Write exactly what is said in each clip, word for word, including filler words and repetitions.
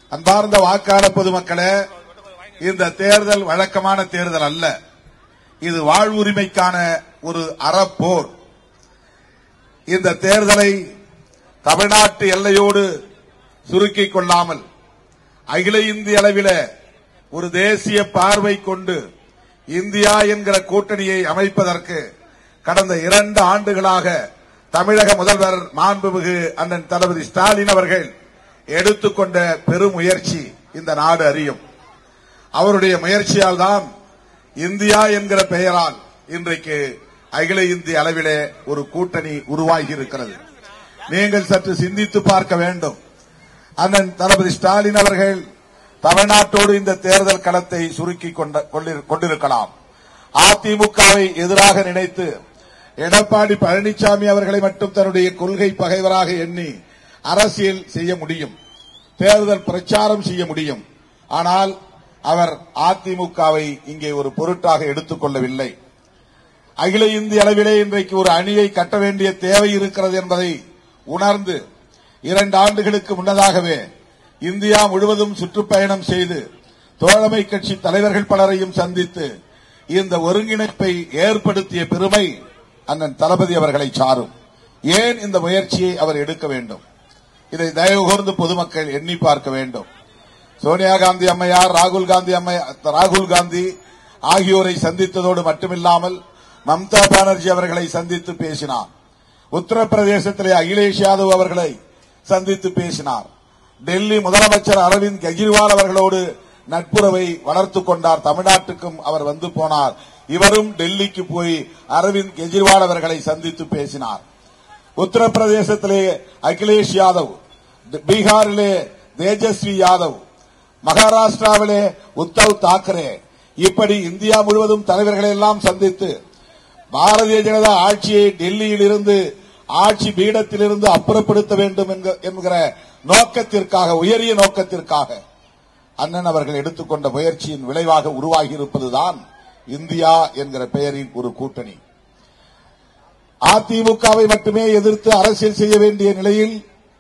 அன்பார்ந்த வாக்காளர் பொதுமக்களே, இந்த தேர்தல் வழக்கமான தேர்தல் அல்ல. இது வாழ்வுரிமைக்கான ஒரு அறப்போர். இந்த தேர்தலை தமிழ்நாட்டு எல்லையோடு சுருக்கிக் கொள்ளாமல் அகில இந்திய அளவில் ஒரு தேசிய பார்வை கொண்டு இந்தியா என்கிற கூட்டணியை அமைப்பதற்கு கடந்த இரண்டு ஆண்டுகளாக தமிழக முதல்வர் மாண்புமிகு அண்ணன் தளபதி ஸ்டாலின் அவர்கள் எடுத்துக்கொண்ட பெருமுயற்சி இந்த நாடு அறியும். அவருடைய முயற்சியால் தான் இந்தியா என்கிற பெயரால் இன்றைக்கு அகில இந்திய அளவிலே ஒரு கூட்டணி உருவாகி இருக்கிறது. நீங்கள் சற்று சிந்தித்து பார்க்க வேண்டும். அண்ணன் தளபதி ஸ்டாலின் அவர்கள் தமிழ்நாட்டோடு இந்த தேர்தல் களத்தை சுருக்கி கொண்டிருக்கலாம். அதிமுகவை எதிராக நினைத்து எடப்பாடி பழனிசாமி அவர்களை மட்டும் தன்னுடைய கொள்கை பகைவராக எண்ணி அரசியல் செய்ய முடியும், தேர்தல் பிரச்சாரம் செய்ய முடியும். ஆனால் அவர் அதிமுகவை இங்கே ஒரு பொருட்டாக எடுத்துக் கொள்ளவில்லை. அகில இந்திய அளவிலே இன்றைக்கு ஒரு அணியை கட்ட வேண்டிய தேவை இருக்கிறது என்பதை உணர்ந்து இரண்டு ஆண்டுகளுக்கு முன்னதாகவே இந்தியா முழுவதும் சுற்றுப்பயணம் செய்து தோழமை கட்சி தலைவர்கள் பலரையும் சந்தித்து இந்த ஒருங்கிணைப்பை ஏற்படுத்திய பெருமை அண்ணன் தளபதி அவர்களை சாரும். ஏன் இந்த முயற்சியை அவர் எடுக்க வேண்டும்? இதை தயவு கூர்ந்து பொதுமக்கள் எண்ணி பார்க்க வேண்டும். சோனியா காந்தி அம்மையார், ராகுல் காந்தி அம்மையார் ராகுல் காந்தி ஆகியோரை சந்தித்ததோடு மட்டுமில்லாமல் மம்தா பானர்ஜி அவர்களை சந்தித்து பேசினார். உத்தரப்பிரதேசத்திலே அகிலேஷ் யாதவ் அவர்களை சந்தித்து பேசினார். டெல்லி முதலமைச்சர் அரவிந்த் கெஜ்ரிவால் அவர்களோடு நட்புறவை வளர்த்துக் கொண்டார். தமிழ்நாட்டுக்கும் அவர் வந்து போனார். இவரும் டெல்லிக்கு போய் அரவிந்த் கெஜ்ரிவால் அவர்களை சந்தித்து பேசினார். உத்தரப்பிரதேசத்திலே அகிலேஷ் யாதவ், பீகாரிலே தேஜஸ்வி யாதவ், மகாராஷ்டிராவிலே உத்தவ் தாக்கரே, இப்படி இந்தியா முழுவதும் தலைவர்களை எல்லாம் சந்தித்து பாரதிய ஜனதா ஆட்சியை டெல்லியில் இருந்து ஆட்சி பீடத்திலிருந்து அப்புறப்படுத்த வேண்டும் என்கிற நோக்கத்திற்காக, உயரிய நோக்கத்திற்காக அண்ணன் அவர்கள் எடுத்துக்கொண்ட முயற்சியின் விளைவாக உருவாகி இருப்பதுதான் இந்தியா என்கிற பெயரில் ஒரு கூட்டணி. அதிமுகவை மட்டுமே எதிர்த்து அரசியல் செய்ய வேண்டிய நிலையில்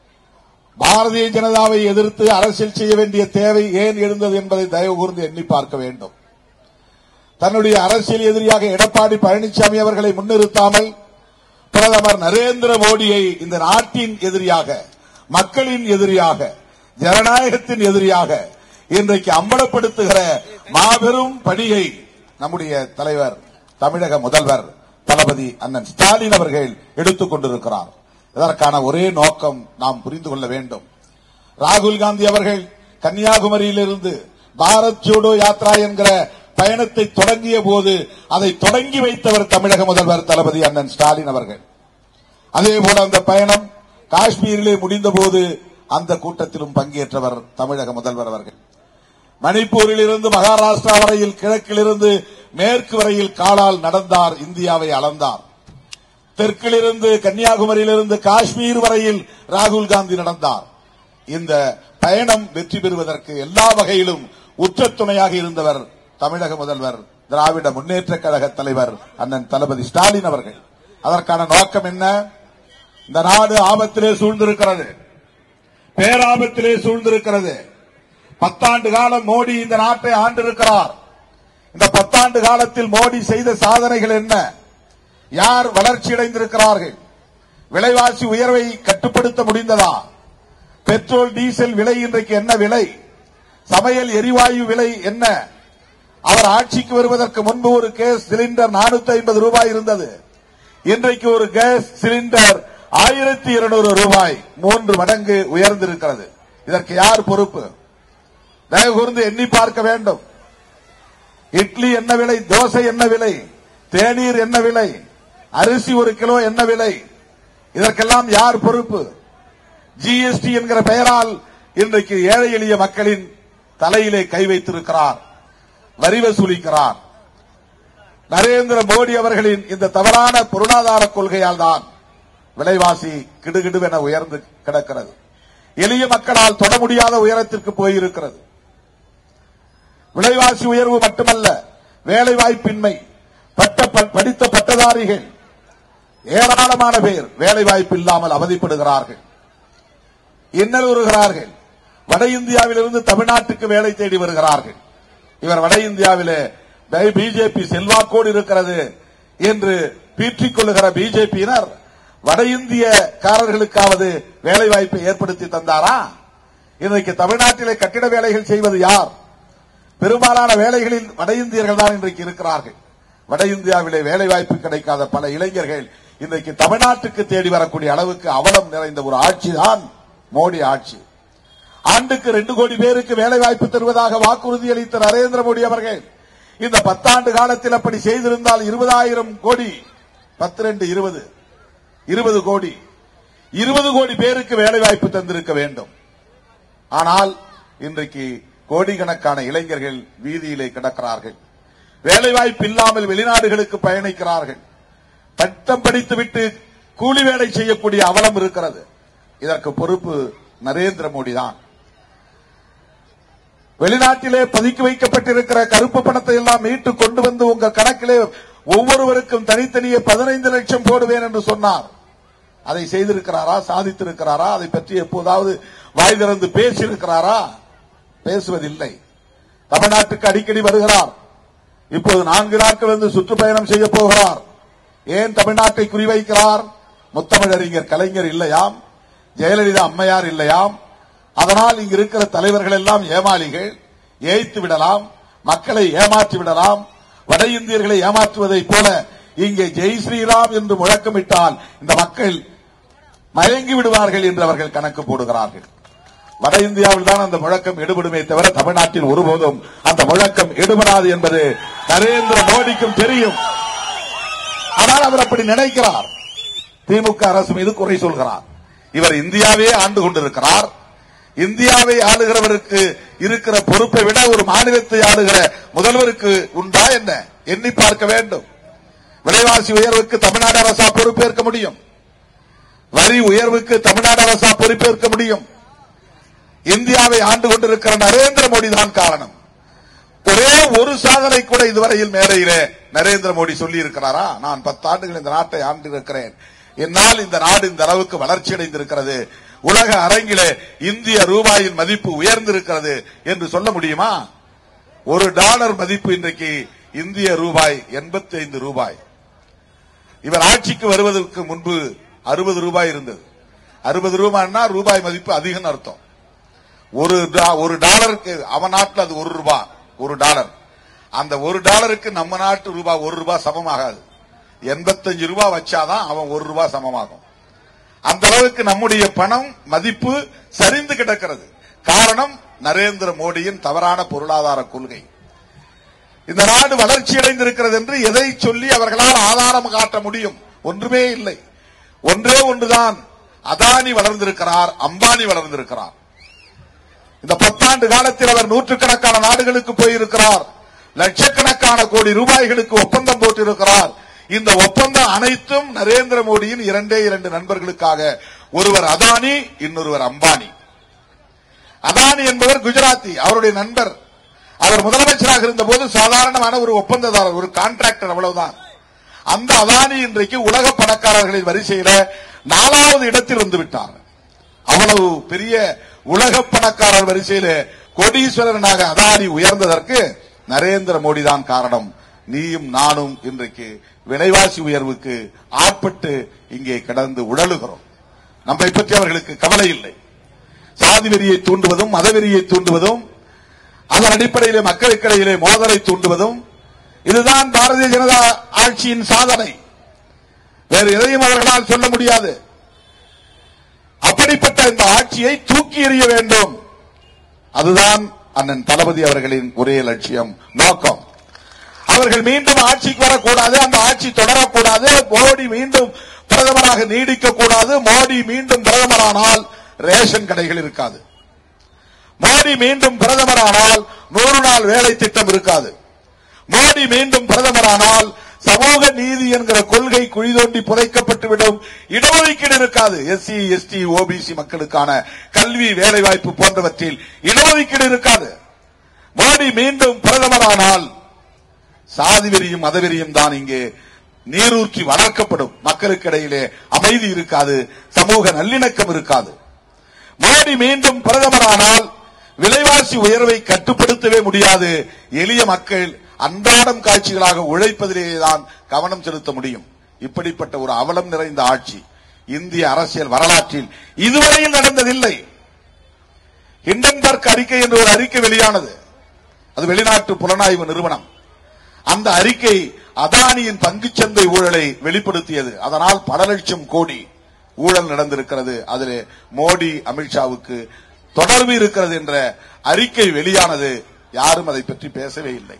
பாரதிய ஜனதாவை எதிர்த்து அரசியல் செய்ய வேண்டிய தேவை ஏன் எழுந்தது என்பதை தயவு கூர்ந்து எண்ணி பார்க்க வேண்டும். தன்னுடைய அரசியல் எதிரியாக எடப்பாடி பழனிசாமி அவர்களை முன்னிறுத்தாமல் பிரதமர் நரேந்திர மோடியை இந்த நாட்டின் எதிரியாக, மக்களின் எதிரியாக, ஜனநாயகத்தின் எதிரியாக இன்றைக்கு அம்பலப்படுத்துகிற மாபெரும் பணியை நம்முடைய தலைவர், தமிழக முதல்வர் தளபதி அண்ணன் ஸ்டாலின் அவர்கள் எடுத்துக் கொண்டிருக்கிறார். இதற்கான ஒரே நோக்கம் நாம் புரிந்து கொள்ள வேண்டும். ராகுல் காந்தி அவர்கள் கன்னியாகுமரியிலிருந்து பாரத் ஜோடோ யாத்ரா என்கிற பயணத்தை தொடங்கிய போது அதை தொடங்கி வைத்தவர் தமிழக முதல்வர் தளபதி அண்ணன் ஸ்டாலின் அவர்கள். அதேபோல அந்த பயணம் காஷ்மீரிலே முடிந்தபோது அந்த கூட்டத்திலும் பங்கேற்றவர் தமிழக முதல்வர் அவர்கள். மணிப்பூரில் இருந்து மகாராஷ்டிரா வரையில், கிழக்கிலிருந்து மேற்கு வரையில் காலால் நடந்தார், இந்தியாவை அளந்தார். தெற்கிலிருந்து கன்னியாகுமரியிலிருந்து காஷ்மீர் வரையில் ராகுல் காந்தி நடந்தார். இந்த பயணம் வெற்றி பெறுவதற்கு எல்லா வகையிலும் உற்ற துணையாக இருந்தவர் தமிழக முதல்வர், திராவிட முன்னேற்ற கழக தலைவர் அண்ணன் தளபதி ஸ்டாலின் அவர்கள். அதற்கான நோக்கம் என்ன? இந்த நாடு ஆபத்திலே சூழ்ந்திருக்கிறது, பேராபத்திலே சூழ்ந்திருக்கிறது. பத்தாண்டு காலம் மோடி இந்த நாட்டை ஆண்டிருக்கிறார். இந்த பத்தாண்டு காலத்தில் மோடி செய்த சாதனைகள் என்ன? யார் வளர்ச்சியடைந்திருக்கிறார்கள்? விலைவாசி உயர்வை கட்டுப்படுத்த முடிந்ததா? பெட்ரோல் டீசல் விலை இன்றைக்கு என்ன விலை? சமையல் எரிவாயு விலை என்ன? அவர் ஆட்சிக்கு வருவதற்கு முன்பு ஒரு கேஸ் சிலிண்டர் நானூத்தி ஐம்பது ரூபாய் இருந்தது. இன்றைக்கு ஒரு கேஸ் சிலிண்டர் ஆயிரத்தி இருநூறு ரூபாய், மூன்று மடங்கு உயர்ந்திருக்கிறது. இதற்கு யார் பொறுப்பு? தயவு கூர்ந்து எண்ணி பார்க்க வேண்டும். இட்லி என்ன விலை? தோசை என்ன விலை? தேநீர் என்ன விலை? அரிசி ஒரு கிலோ என்ன விலை? இதற்கெல்லாம் யார் பொறுப்பு? ஜிஎஸ்டி என்கிற பெயரால் இன்றைக்கு ஏழை எளிய மக்களின் தலையிலே கை வைத்திருக்கிறார், வரி வசூலிக்கிறார். நரேந்திர மோடி அவர்களின் இந்த தவறான பொருளாதார கொள்கையால் தான் விலைவாசி கிடுகிடுவென உயர்ந்து கிடக்கிறது. எளிய மக்களால் தொட முடியாத உயரத்திற்கு போயிருக்கிறது. விலைவாசி உயர்வு மட்டுமல்ல, வேலை வாய்ப்பின்மை, படித்த பட்டதாரிகள் ஏராளமான பேர் வேலை வாய்ப்பு இல்லாமல் அவதிப்படுகிறார்கள், இன்னலுறுகிறார்கள். வட இந்தியாவிலிருந்து தமிழ்நாட்டுக்கு வேலை தேடி வருகிறார்கள். இவர் வட இந்தியாவிலே பிஜேபி செல்வாக்கோடு இருக்கிறது என்று பீற்றிக் கொள்ளுகிற பிஜேபியினர் வட இந்தியக்காரர்களுக்காவது வேலை வாய்ப்பை ஏற்படுத்தி தந்தாரா? இன்றைக்கு தமிழ்நாட்டிலே கட்டிட வேலைகள் செய்வது யார்? பெரும்பாலான வேலைகளில் வட இந்தியர்கள் தான் இன்றைக்கு இருக்கிறார்கள். வட இந்தியாவிலே வேலை வாய்ப்பு கிடைக்காத பல இளைஞர்கள் இன்றைக்கு தமிழ்நாட்டுக்கு தேடி வரக்கூடிய அளவுக்கு அவலம் நிறைந்த ஒரு ஆட்சி தான் மோடி ஆட்சி. ஆண்டுக்கு ரெண்டு கோடி பேருக்கு வேலை வாய்ப்பு தருவதாக வாக்குறுதி அளித்த நரேந்திர மோடி அவர்கள் இந்த பத்தாண்டு காலத்தில் அப்படி செய்திருந்தால் இருபதாயிரம் கோடி பத்து ரெண்டு இருபது இருபது கோடி இருபது கோடி பேருக்கு வேலை வாய்ப்பு தந்திருக்க வேண்டும். ஆனால் இன்றைக்கு கோடிக்கணக்கான இளைஞர்கள் வீதியிலே கிடக்கிறார்கள். வேலை வாய்ப்பு இல்லாமல் வெளிநாடுகளுக்கு பயணிக்கிறார்கள். பட்டம் படித்துவிட்டு கூலி வேலை செய்யக்கூடிய அவலம் இருக்கிறது. இதற்கு பொறுப்பு நரேந்திர மோடி தான். வெளிநாட்டிலே பதுக்கி வைக்கப்பட்டிருக்கிற கருப்பு பணத்தை எல்லாம் மீட்டு கொண்டு வந்து உங்க கணக்கிலே ஒவ்வொருவருக்கும் தனித்தனியே பதினைந்து லட்சம் போடுவேன் என்று சொன்னார். அதை செய்திருக்கிறாரா? சாதித்திருக்கிறாரா? அதை பற்றி எப்போதாவது வாய் திறந்து பேசியிருக்கிறாரா? பேசுவதில்லை. தமிழ்நாட்டுக்கு அடிக்கடி வருகிறார். இப்போது நான்கு நாட்கள் வந்து சுற்றுப்பயணம் செய்ய போகிறார். ஏன் தமிழ்நாட்டை குறிவைக்கிறார்? முத்தமிழறிஞர் கலைஞர் இல்லையாம், ஜெயலலிதா அம்மையார் இல்லையாம். அதனால் இங்கு இருக்கிற தலைவர்கள் எல்லாம் ஏமாளிகள், ஏய்த்து விடலாம், மக்களை ஏமாற்றி விடலாம். வட இந்தியர்களை ஏமாற்றுவதைப் போல இங்கே ஜெய் ஸ்ரீராம் என்று முழக்கமிட்டால் இந்த மக்கள் மயங்கி விடுவார்கள் என்று அவர்கள் கணக்கு போடுகிறார்கள். வட இந்தியாவில் தான் அந்த முழக்கம் எடுபடுமே தவிர தமிழ்நாட்டில் ஒருபோதும் அந்த முழக்கம் எடுபடாது என்பது நரேந்திர மோடிக்கும் தெரியும். ஆனால் அவர் அப்படி நினைக்கிறார். திமுக அரசு மீது குறை சொல்கிறார். இவர் இந்தியாவே ஆண்டு கொண்டிருக்கிறார். இந்தியாவை ஆளுகிறவருக்கு இருக்கிற பொறுப்பை விட ஒரு மாநிலத்தை ஆளுகிற முதல்வருக்கு உண்டா என்ன? எண்ணி பார்க்க வேண்டும். விலைவாசி உயர்வுக்கு தமிழ்நாடு அரசா பொறுப்பேற்க முடியும்? வரி உயர்வுக்கு தமிழ்நாடு அரசா பொறுப்பேற்க முடியும்? இந்தியாவை ஆண்டு கொண்டிருக்கிற நரேந்திர மோடி தான் காரணம். ஒரே ஒரு சாதனை கூட இதுவரையில் மேடையிலே நரேந்திர மோடி சொல்லி இருக்கிறாரா? நான் பத்தாண்டுகள் இந்த நாட்டை ஆண்டு இருக்கிறேன், என்னால் இந்த நாடு இந்த அளவுக்கு வளர்ச்சி அடைந்திருக்கிறது, உலக அரங்கிலே இந்திய ரூபாயின் மதிப்பு உயர்ந்திருக்கிறது என்று சொல்ல முடியுமா? ஒரு டாலர் மதிப்பு இன்றைக்கு இந்திய ரூபாய் எண்பத்தி ஐந்து ரூபாய். இவர் ஆட்சிக்கு வருவதற்கு முன்பு அறுபது ரூபாய் இருந்தது. அறுபது ரூபாய்னா ரூபாய் மதிப்பு அதிகம் அர்த்தம். ஒரு ஒரு டாலருக்கு அவன் நாட்டில் அது ஒரு ரூபாய், ஒரு டாலர். அந்த ஒரு டாலருக்கு நம்ம நாட்டு ரூபாய் ஒரு ரூபாய் சமமாகாது. எண்பத்தஞ்சு ரூபாய் வச்சாதான் அவன் ஒரு ரூபாய் சமமாகும். அந்த அளவுக்கு நம்முடைய பணம் மதிப்பு சரிந்து கிடக்கிறது. காரணம் நரேந்திர மோடியின் தவறான பொருளாதார கொள்கை. இந்த நாடு வளர்ச்சி அடைந்திருக்கிறது என்று எதை சொல்லி அவர்களால் ஆதாரம் காட்ட முடியும்? ஒன்றுமே இல்லை. ஒன்றே ஒன்றுதான், அதானி வளர்ந்திருக்கிறார், அம்பானி வளர்ந்திருக்கிறார். இந்த பத்தாண்டு காலத்தில் அவர் நூற்றுக்கணக்கான நாடுகளுக்கு போயிருக்கிறார். லட்சக்கணக்கான கோடி ரூபாய்களுக்கு ஒப்பந்தம் போட்டிருக்கிறார். இந்த ஒப்பந்தம் அனைத்தும் நரேந்திர மோடியின் இரண்டே இரண்டு நண்பர்களுக்காக. ஒருவர் அதானி, இன்னொருவர் அம்பானி. அதானி என்பவர் குஜராத்தி, அவருடைய நண்பர். அவர் முதலமைச்சராக இருந்த போது சாதாரணமான ஒரு ஒப்பந்ததாரர், ஒரு கான்ட்ராக்டர், அவ்வளவுதான். அந்த அதானி இன்றைக்கு உலக பணக்காரர்களின் வரிசையில நாலாவது இடத்தில் வந்துவிட்டார். அவ்வளவு பெரிய உலக பணக்காரர் வரிசையில கோடீஸ்வரனாக அதானி உயர்ந்ததற்கு நரேந்திர மோடி தான் காரணம். நீயும் நானும் இன்றைக்கு விலைவாசி உயர்வுக்கு ஆட்பட்டு இங்கே கிடந்து உழலுகிறோம். நம்மை பற்றி அவர்களுக்கு கவலை இல்லை. சாதி வெறியை தூண்டுவதும் மதவெறியை தூண்டுவதும் அதன் அடிப்படையிலே மக்களுக்கிடையிலே மோதலை தூண்டுவதும் இதுதான் பாரதிய ஜனதா ஆட்சியின் சாதனை. வேறு எதையும் அவர்களால் சொல்ல முடியாது. அப்படிப்பட்ட இந்த ஆட்சியை தூக்கி எறிய வேண்டும். அதுதான் அண்ணன் தளபதி அவர்களின் ஒரே லட்சியம், நோக்கம். அவர்கள் மீண்டும் ஆட்சிக்கு வரக்கூடாது, அந்த ஆட்சி தொடரக்கூடாது, மோடி மீண்டும் பிரதமராக நீடிக்கக்கூடாது. மோடி மீண்டும் பிரதமரானால் ரேஷன் கடைகள் இருக்காது. மோடி மீண்டும் பிரதமரானால் நூறு நாள் வேலை திட்டம் இருக்காது. மோடி மீண்டும் பிரதமரானால் சமூக நீதி என்கிற கொள்கை குழி தோண்டி புதைக்கப்பட்டுவிடும். இடஒதுக்கீடு இருக்காது. எஸ்சி எஸ்டி ஓபிசி மக்களுக்கான கல்வி வேலை வாய்ப்பு போன்றவற்றில் இடஒதுக்கீடு இருக்காது. மோடி மீண்டும் பிரதமரானால் சாதி வெறியும் மதவெறியும் தான் இங்கே நீரூற்றி வளர்க்கப்படும். மக்களுக்கு இடையிலே அமைதி இருக்காது, சமூக நல்லிணக்கம் இருக்காது. மோடி மீண்டும் பிரதமரானால் விலைவாசி உயர்வை கட்டுப்படுத்தவே முடியாது. எளிய மக்கள் அன்றாடம் காட்சிகளாக உழைப்பதிலேதான் கவனம் செலுத்த முடியும். இப்படிப்பட்ட ஒரு அவலம் நிறைந்த ஆட்சி இந்திய அரசியல் வரலாற்றில் இதுவரையில் நடந்ததில்லை. ஹிண்டன்பர்க் அறிக்கை என்று ஒரு அறிக்கை வெளியானது. அது வெளிநாட்டு புலனாய்வு நிறுவனம். அந்த அறிக்கை அதானியின் பங்குச்சந்தை ஊழலை வெளிப்படுத்தியது. அதனால் பல லட்சம் கோடி ஊழல் நடந்திருக்கிறது. அதில் மோடி அமித்ஷாவுக்கு தொடர்பு இருக்கிறது என்ற அறிக்கை வெளியானது. யாரும் அதை பற்றி பேசவே இல்லை.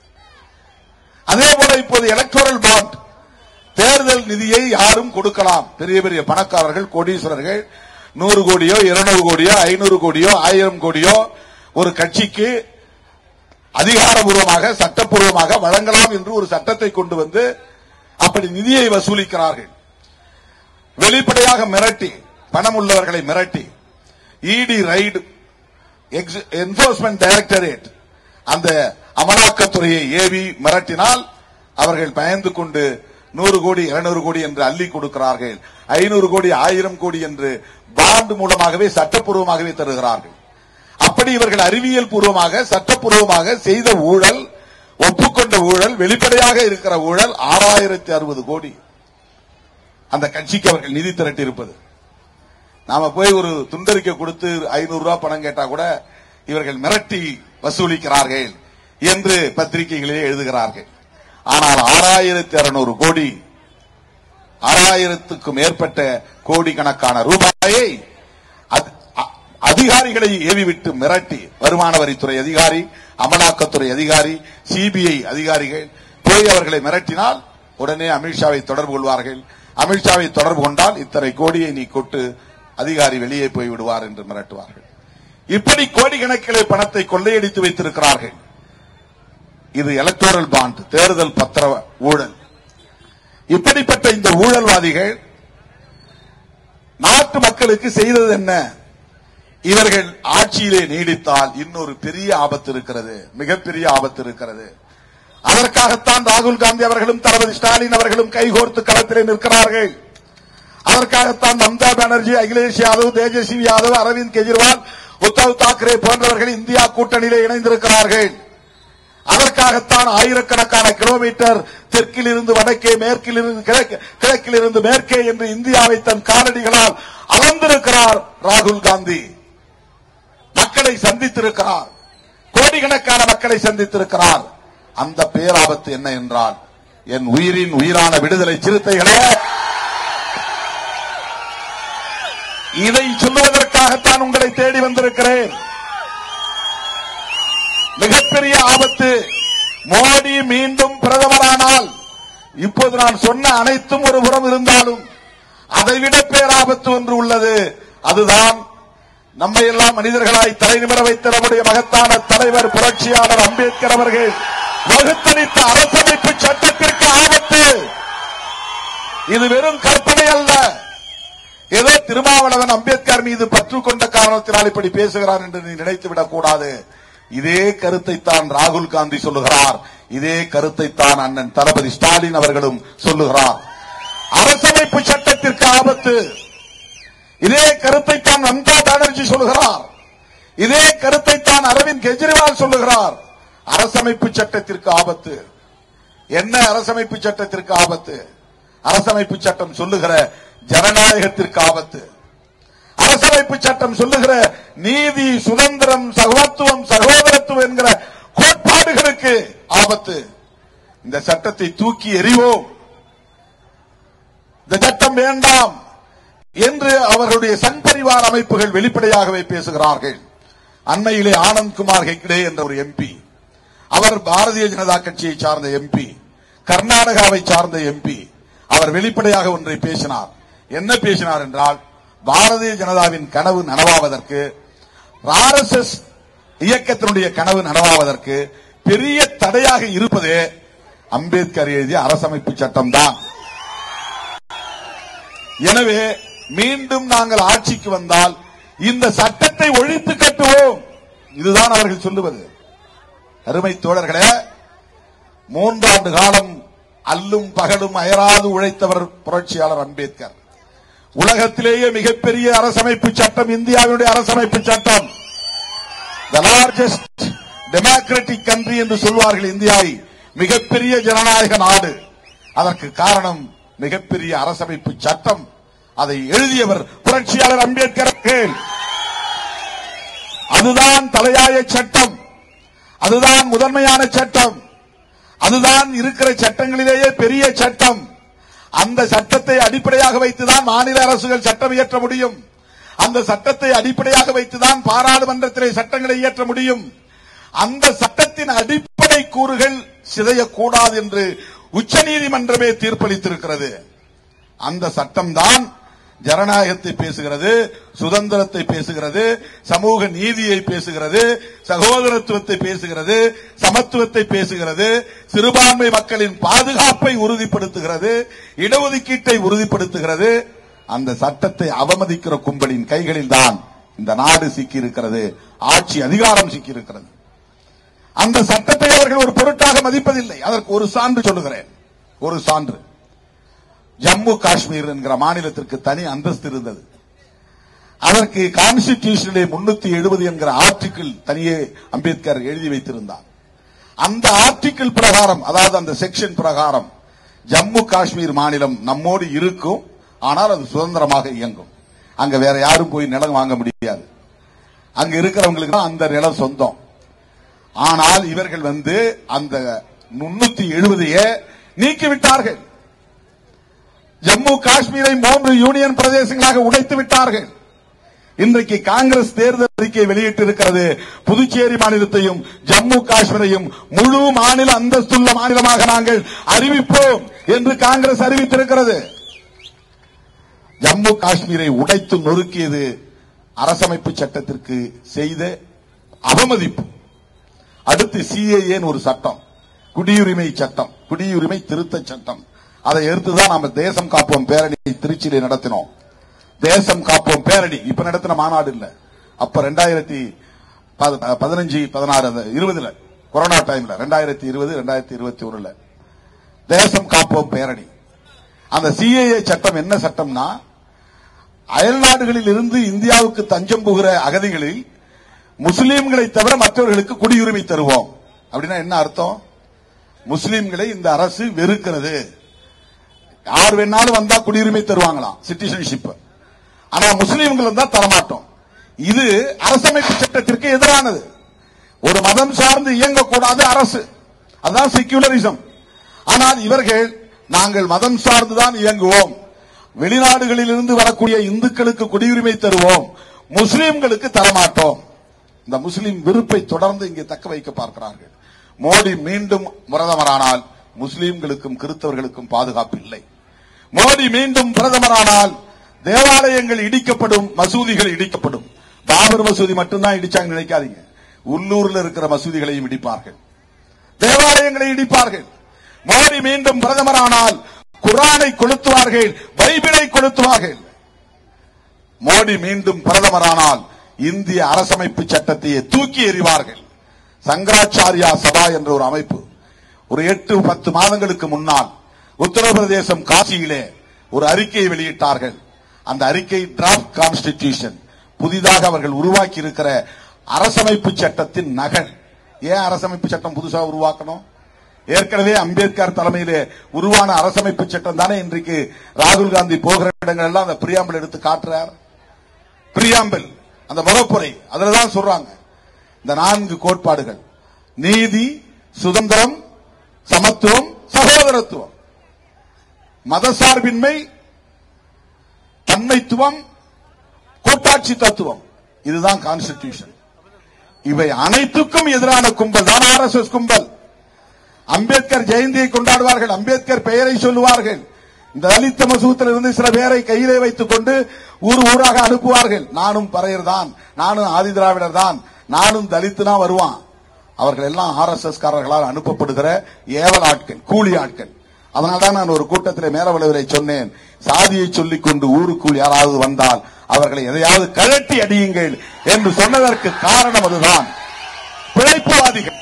அதே போல இப்போது எலக்டோரல் பாண்ட், தேர்தல் நிதியை யாரும் கொடுக்கலாம். பெரிய பெரிய பணக்காரர்கள், கோடீஸ்வரர்கள் நூறு கோடியோ இருநூறு கோடியோ ஐநூறு கோடியோ ஆயிரம் கோடியோ ஒரு கட்சிக்கு அதிகாரபூர்வமாக சட்டப்பூர்வமாக வழங்கலாம் என்று ஒரு சட்டத்தை கொண்டு வந்து அப்படி நிதியை வசூலிக்கிறார்கள். வெளிப்படையாக மிரட்டி, பணம் உள்ளவர்களை மிரட்டி, இடி ரைடு, என்போர்ஸ்மென்ட் டைரக்டரேட் அந்த அமலாக்கத்துறையை ஏவி மிரட்டினால் அவர்கள் பயந்து கொண்டு நூறு கோடி இருநூறு கோடி என்று அள்ளி கொடுக்கிறார்கள். ஐநூறு கோடி ஆயிரம் கோடி என்று பாண்ட் மூலமாகவே சட்டப்பூர்வமாகவே தருகிறார்கள். அப்படி இவர்கள் அறிவியல் பூர்வமாக சட்டப்பூர்வமாக செய்த ஊழல், ஒப்புக்கொண்ட ஊழல், வெளிப்படையாக இருக்கிற ஊழல் ஆறாயிரத்தி அறுபது கோடி அந்த கட்சிக்கு அவர்கள் நிதி திரட்டி இருப்பது. நாம போய் ஒரு துண்டறிக்கை கொடுத்து ஐநூறு ரூபாய் பணம் கேட்டா கூட இவர்கள் மிரட்டி வசூலிக்கிறார்கள் என்று பத்திரிகைகளிலே எழுதுகிறார்கள். ஆனால் ஆறாயிரத்தி அறுநூறு கோடி, ஆறாயிரத்துக்கும் மேற்பட்ட கோடி கணக்கான ரூபாயை அதிகாரிகளை ஏவிவிட்டு மிரட்டி, வருமான வரித்துறை அதிகாரி, அமலாக்கத்துறை அதிகாரி, சிபிஐ அதிகாரிகள் போய் அவர்களை மிரட்டினால் உடனே அமித்ஷாவை தொடர்பு கொள்வார்கள். அமித்ஷாவை தொடர்பு கொண்டால் இத்தனை கோடியை நீ கொட்டு, அதிகாரி வெளியே போய் விடுவார் என்று மிரட்டுவார்கள். இப்படி கோடிக்கணக்கிலே பணத்தை கொள்ளையடித்து வைத்திருக்கிறார்கள். இது எலக்டோரல் பாண்ட், தேர்தல் பத்திர ஊழல். இப்படிப்பட்ட இந்த ஊழல்வாதிகள் நாட்டு மக்களுக்கு செய்தது என்ன? இவர்கள் ஆட்சியிலே நீடித்தால் இன்னொரு பெரிய ஆபத்து இருக்கிறது, மிகப்பெரிய ஆபத்து இருக்கிறது. அதற்காகத்தான் ராகுல் காந்தி அவர்களும் தளபதி ஸ்டாலின் அவர்களும் கைகோர்த்து களத்திலே நிற்கிறார்கள். அதற்காகத்தான் மம்தா பானர்ஜி, அகிலேஷ் யாதவ், தேஜஸ்வி யாதவ், அரவிந்த் கெஜ்ரிவால், உத்தவ் தாக்கரே போன்றவர்கள் இந்தியா கூட்டணியிலே இணைந்திருக்கிறார்கள். அதற்காகத்தான் ஆயிரக்கணக்கான கிலோமீட்டர் தெற்கில் இருந்து வடக்கே, மேற்கில் இருந்து கிழக்கில் இருந்து மேற்கே என்று இந்தியாவை தன் காலடிகளால் அளந்திருக்கிறார் ராகுல் காந்தி. மக்களை சந்தித்திருக்கிறார், கோடிக்கணக்கான மக்களை சந்தித்திருக்கிறார். அந்த பேராபத்து என்ன என்றால், என் உயிரின் உயிரான விடுதலை சிறுத்தைகளே, இதை சொல்லுவதற்காகத்தான் உங்களை தேடி வந்திருக்கிறேன். மிகப்பெரிய ஆபத்து. மோடி மீண்டும் பிரதமரானால், இப்போது நான் சொன்ன அனைத்தும் ஒரு புறம் இருந்தாலும் அதைவிட பேராபத்து ஒன்று உள்ளது. அதுதான் நம்மை எல்லாம் மனிதர்களாய் தலைநிமிர வைத்த நம்முடைய மகத்தான தலைவர் புரட்சியாளர் அம்பேத்கர் அவர்கள் வகுத்தளித்த அரசமைப்பு சட்டத்திற்கு ஆபத்து. இது வெறும் கற்பனை அல்ல. ஏதோ திருமாவளவன் அம்பேத்கர் மீது பற்று கொண்ட காரணத்தினால் இப்படி பேசுகிறார் என்று நீ நினைத்துவிடக் கூடாது. இதே கருத்தை தான் ராகுல் காந்தி சொல்லுகிறார். இதே கருத்தை தான் அண்ணன் தளபதி ஸ்டாலின் அவர்களும் சொல்லுகிறார். அரசமைப்பு சட்டத்திற்கு ஆபத்து. இதே கருத்தை தான் மம்தா பானர்ஜி சொல்லுகிறார். இதே கருத்தை தான் அரவிந்த் கெஜ்ரிவால் சொல்லுகிறார். அரசமைப்பு சட்டத்திற்கு ஆபத்து. என்ன அரசமைப்பு சட்டத்திற்கு ஆபத்து? அரசமைப்பு சட்டம் சொல்லுகிற ஜனநாயகத்திற்கு ஆபத்து. அரசமைப்பு சட்டம் சொல்லுகிற நீதி, சுதந்திரம், சகோதரத்துவம், சகோதரத்துவம் என்கிற கோட்பாடுகளுக்கு ஆபத்து. இந்த சட்டத்தை தூக்கி எறிவோம், இந்த சட்டம் வேண்டாம் என்று அவர்களுடைய சங்பரிவார் அமைப்புகள் வெளிப்படையாகவே பேசுகிறார்கள். அண்மையிலே ஆனந்த்குமார் ஹெக்டே என்ற ஒரு எம்பி, அவர் பாரதிய ஜனதா கட்சியை சார்ந்த எம்பி, கர்நாடகாவை சார்ந்த எம்பி, அவர் வெளிப்படையாக ஒன்றை பேசினார். என்ன பேசினார் என்றால், பாரதிய ஜனதாவின் கனவு நனவாவதற்கு, ஆர் எஸ் எஸ் இயக்கத்தினுடைய கனவு நனவாவதற்கு பெரிய தடையாக இருப்பதே அம்பேத்கர் எழுதிய அரசமைப்பு சட்டம் தான். எனவே மீண்டும் நாங்கள் ஆட்சிக்கு வந்தால் இந்த சட்டத்தை ஒழித்து கட்டுவோம். இதுதான் அவர்கள் சொல்லுவது. அருமை தோழர்களே, மூன்றாண்டு காலம் அல்லும் பகலும் அயராது உழைத்தவர் புரட்சியாளர் அம்பேத்கர். உலகத்திலேயே மிகப்பெரிய அரசமைப்பு சட்டம் இந்தியாவுடைய அரசமைப்பு சட்டம். the largest democratic country என்று சொல்வார்கள் இந்தியாவை, மிகப்பெரிய ஜனநாயக நாடு. அதற்கு காரணம் மிகப்பெரிய அரசமைப்பு சட்டம். அதை எழுதியவர் புரட்சியாளர் அம்பேத்கர் அவர்கள். அதுதான் தலையாய சட்டம், அதுதான் முதன்மையான சட்டம், அதுதான் இருக்கிற சட்டங்களிலேயே பெரிய சட்டம். அந்த சட்டத்தை அடிப்படையாக வைத்துதான் மாநில அரசுகள் சட்டம் இயற்ற முடியும். அந்த சட்டத்தை அடிப்படையாக வைத்துதான் பாராளுமன்றத்திலே சட்டங்களை இயற்ற முடியும். அந்த சட்டத்தின் அடிப்படை கூறுகள் சிதையக்கூடாது என்று உச்சநீதிமன்றமே தீர்ப்பளித்திருக்கிறது. அந்த சட்டம்தான் ஜனநாயகத்தை பேசுகிறது, சுதந்திரத்தை பேசுகிறது, சமூக நீதியை பேசுகிறது, சகோதரத்துவத்தை பேசுகிறது, சமத்துவத்தை பேசுகிறது, சிறுபான்மை மக்களின் பாதுகாப்பை உறுதிப்படுத்துகிறது, இடஒதுக்கீட்டை உறுதிப்படுத்துகிறது. அந்த சட்டத்தை அவமதிக்கிற கும்பலின் கைகளில் தான் இந்த நாடு சிக்கியிருக்கிறது, ஆட்சி அதிகாரம் சிக்கியிருக்கிறது. அந்த சட்டத்தை அவர்கள் ஒரு பொருட்டாக மதிப்பதில்லை. அதற்கு ஒரு சான்று சொல்லுகிறேன். ஒரு சான்று, ஜம்மு காஷ்மீர் என்கிற மாநிலத்திற்கு தனி அந்தஸ்து இருந்தது. அதற்கு கான்ஸ்டிடியூஷனிலே முன்னூத்தி எழுபது என்கிற ஆர்டிகிள் தனியே அம்பேத்கர் எழுதி வைத்திருந்தார். அந்த ஆர்டிகிள் பிரகாரம், அதாவது அந்த செக்ஷன் பிரகாரம், ஜம்மு காஷ்மீர் மாநிலம் நம்மோடு இருக்கும், ஆனால் அது சுதந்திரமாக இயங்கும். அங்க வேற யாரும் போய் நிலம் வாங்க முடியாது. அங்க இருக்கிறவங்களுக்கு தான் அந்த நிலம் சொந்தம். ஆனால் இவர்கள் வந்து அந்த முன்னூத்தி எழுபதையே நீக்கிவிட்டார்கள். ஜம்மு காஷ்மீரை மூன்று யூனியன் பிரதேசங்களாக உடைத்து விட்டார்கள். இன்றைக்கு காங்கிரஸ் தேர்தல் அறிக்கை வெளியிட்டிருக்கிறது. புதுச்சேரி மாநிலத்தையும் ஜம்மு காஷ்மீரையும் முழு மாநில அந்தஸ்துள்ள மாநிலமாக நாங்கள் அறிவிப்போம் என்று காங்கிரஸ் அறிவித்திருக்கிறது. ஜம்மு காஷ்மீரை உடைத்து நொறுக்கியது அரசமைப்பு சட்டத்திற்கு செய்த அவமதிப்பு. அடுத்து சிஏஏ ஒரு சட்டம், குடியுரிமை சட்டம், குடியுரிமை திருத்த சட்டம். அதை எடுத்துதான் நாம தேசம் காப்போம் பேரணி திருச்சியில நடத்தினோம். தேசம் காப்போம் பேரணி இப்ப நடத்தின மாநாடு இல்ல, அப்ப ரெண்டாயிரத்தி பதினஞ்சு பதினாறு இருபதுல கொரோனா டைம்ல ரெண்டாயிரத்தி இருபது ரெண்டாயிரத்தி இருபத்தி ஒண்ணுல தேசம் காப்போம் பேரணி. அந்த சிஏஏ சட்டம் என்ன சட்டம்னா, அயல் நாடுகளில் இருந்து இந்தியாவுக்கு தஞ்சம் புகிற அகதிகளில் முஸ்லீம்களை தவிர மற்றவர்களுக்கு குடியுரிமை தருவோம். அப்படின்னா என்ன அர்த்தம்? முஸ்லீம்களை இந்த அரசு வெறுக்கிறது. யார் வேணாலும் வந்தா குடியுரிமை தருவாங்களாம், சிட்டிசன்ஷிப். ஆனா முஸ்லீம்கள் வந்தா தரமாட்டோம். இது அரசமைப்பு சட்டத்திற்கு எதிரானது. ஒரு மதம் சார்ந்து இயங்கக்கூடாது அரசு, அதுதான் செக்யூலரிசம். ஆனால் இவர்கள் நாங்கள் மதம் சார்ந்துதான் இயங்குவோம், வெளிநாடுகளில் இருந்து வரக்கூடிய இந்துக்களுக்கு குடியுரிமை தருவோம், முஸ்லீம்களுக்கு தரமாட்டோம். இந்த முஸ்லீம் வெறுப்பை தொடர்ந்து இங்கே தக்க வைக்க பார்க்கிறார்கள். மோடி மீண்டும் பிரதமரானால் முஸ்லீம்களுக்கும் கிறிஸ்தவர்களுக்கும் பாதுகாப்பு இல்லை. மோடி மீண்டும் பிரதமரானால் தேவாலயங்கள் இடிக்கப்படும், மசூதிகள் இடிக்கப்படும். பாபர் மசூதி மட்டும்தான் இடிச்சாங்க நினைக்காதீங்க, உள்ளூர்ல இருக்கிற மசூதிகளையும் இடிப்பார்கள், தேவாலயங்களை இடிப்பார்கள். மோடி மீண்டும் பிரதமரானால் குர்ஆனை கொளுத்துவார்கள், பைபிளை கொளுத்துவார்கள். மோடி மீண்டும் பிரதமரானால் இந்திய அரசமைப்பு சட்டத்தையே தூக்கி எறிவார்கள். சங்கராச்சாரியா சபா என்ற ஒரு அமைப்பு ஒரு எட்டு பத்து மாதங்களுக்கு முன்னால் உத்தரப்பிரதேசம் காசியிலே ஒரு அறிக்கையை வெளியிட்டார்கள். அந்த அறிக்கை டிராப்ட் கான்ஸ்டிடியூஷன், புதிதாக அவர்கள் உருவாக்கி இருக்கிற அரசமைப்பு சட்டத்தின் நகல். ஏன் அரசமைப்பு சட்டம் புதுசா உருவாக்கணும்? ஏற்கனவே அம்பேத்கர் தலைமையிலே உருவான அரசமைப்பு சட்டம் தானே இன்றைக்கு ராகுல் காந்தி போகிற இடங்கள் எல்லாம் அந்த பிரியாம்பிள் எடுத்து காட்டுறார். பிரியாம்பிள் அந்த முகப்புரை, அதுலதான் சொல்றாங்க இந்த நான்கு கோட்பாடுகள்: நீதி, சுதந்திரம், சமத்துவம், சகோதரத்துவம், மதசார்பின்மை, தன்மைத்துவம், கூட்டாட்சி தத்துவம். இதுதான் கான்ஸ்டிடியூஷன். இவை அனைத்துக்கும் எதிரான கும்பல் தான் ஆர் எஸ் எஸ் கும்பல். அம்பேத்கர் ஜெயந்தியை கொண்டாடுவார்கள், அம்பேத்கர் பெயரை சொல்லுவார்கள். இந்த தலித் மசூத்தில் இருந்து சில பேரை கையிலே வைத்துக் கொண்டு ஊர் ஊராக அனுப்புவார்கள். நானும் பறையர் தான், நானும் ஆதி திராவிடர் தான், நானும் தலித்துனா வருவான். அவர்கள் எல்லாம் ஆர் எஸ் எஸ் காரர்களால் அனுப்பப்படுகிற ஏவல் ஆட்கள், கூலி ஆட்கள். அதனால்தான் நான் ஒரு கூட்டத்தில் மேலவளவிலே சொன்னேன், சாதியை சொல்லிக் கொண்டு ஊருக்குள் யாராவது வந்தால் அவர்களை எதையாவது கழட்டி அடியுங்கள் என்று சொன்னதற்கு காரணம் அதுதான். பிழைப்புவாதிகள்.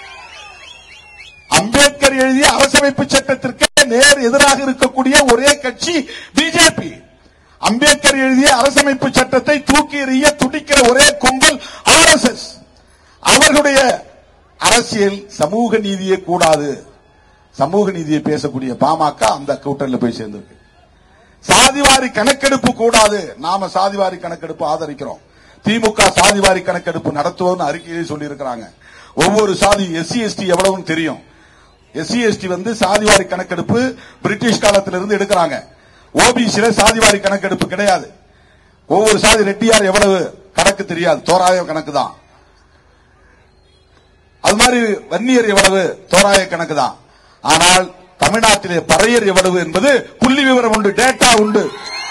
அம்பேத்கர் எழுதிய அரசமைப்பு சட்டத்திற்கு நேர் எதிராக இருக்கக்கூடிய ஒரே கட்சி பிஜேபி. அம்பேத்கர் எழுதிய அரசமைப்பு சட்டத்தை தூக்கி எறிய துடிக்கிற ஒரே கும்பல் ஆர் எஸ் எஸ். இவர்களுடைய அரசியல் சமூக நீதியே கூடாது. சமூக நீதியை பேசக்கூடிய பாமக அந்த கூட்டணியில் போய் சேர்ந்திருக்கு. சாதிவாரி கணக்கெடுப்பு கூடாது. நாம சாதிவாரி கணக்கெடுப்பு ஆதரிக்கிறோம். திமுக சாதிவாரி கணக்கெடுப்பு நடத்துவோம் அறிக்கையை சொல்லி இருக்கிறாங்க. ஒவ்வொரு சாதி எஸ்சி எஸ்டி எவ்வளவுன்னு தெரியும். எஸ்சி எஸ்டி வந்து சாதிவாரி கணக்கெடுப்பு பிரிட்டிஷ் காலத்திலிருந்து எடுக்கிறாங்க. ஓபிசில சாதிவாரி கணக்கெடுப்பு கிடையாது. ஒவ்வொரு சாதி ரெட்டியார் எவ்வளவு கணக்கு தெரியாது, தோராய கணக்கு தான். அது மாதிரி வன்னியர் எவ்வளவு தோராய கணக்கு தான். ஆனால் தமிழ்நாட்டிலே பறையர் எவ்வளவு என்பது புள்ளி விவரம் உண்டு, டேட்டா உண்டு.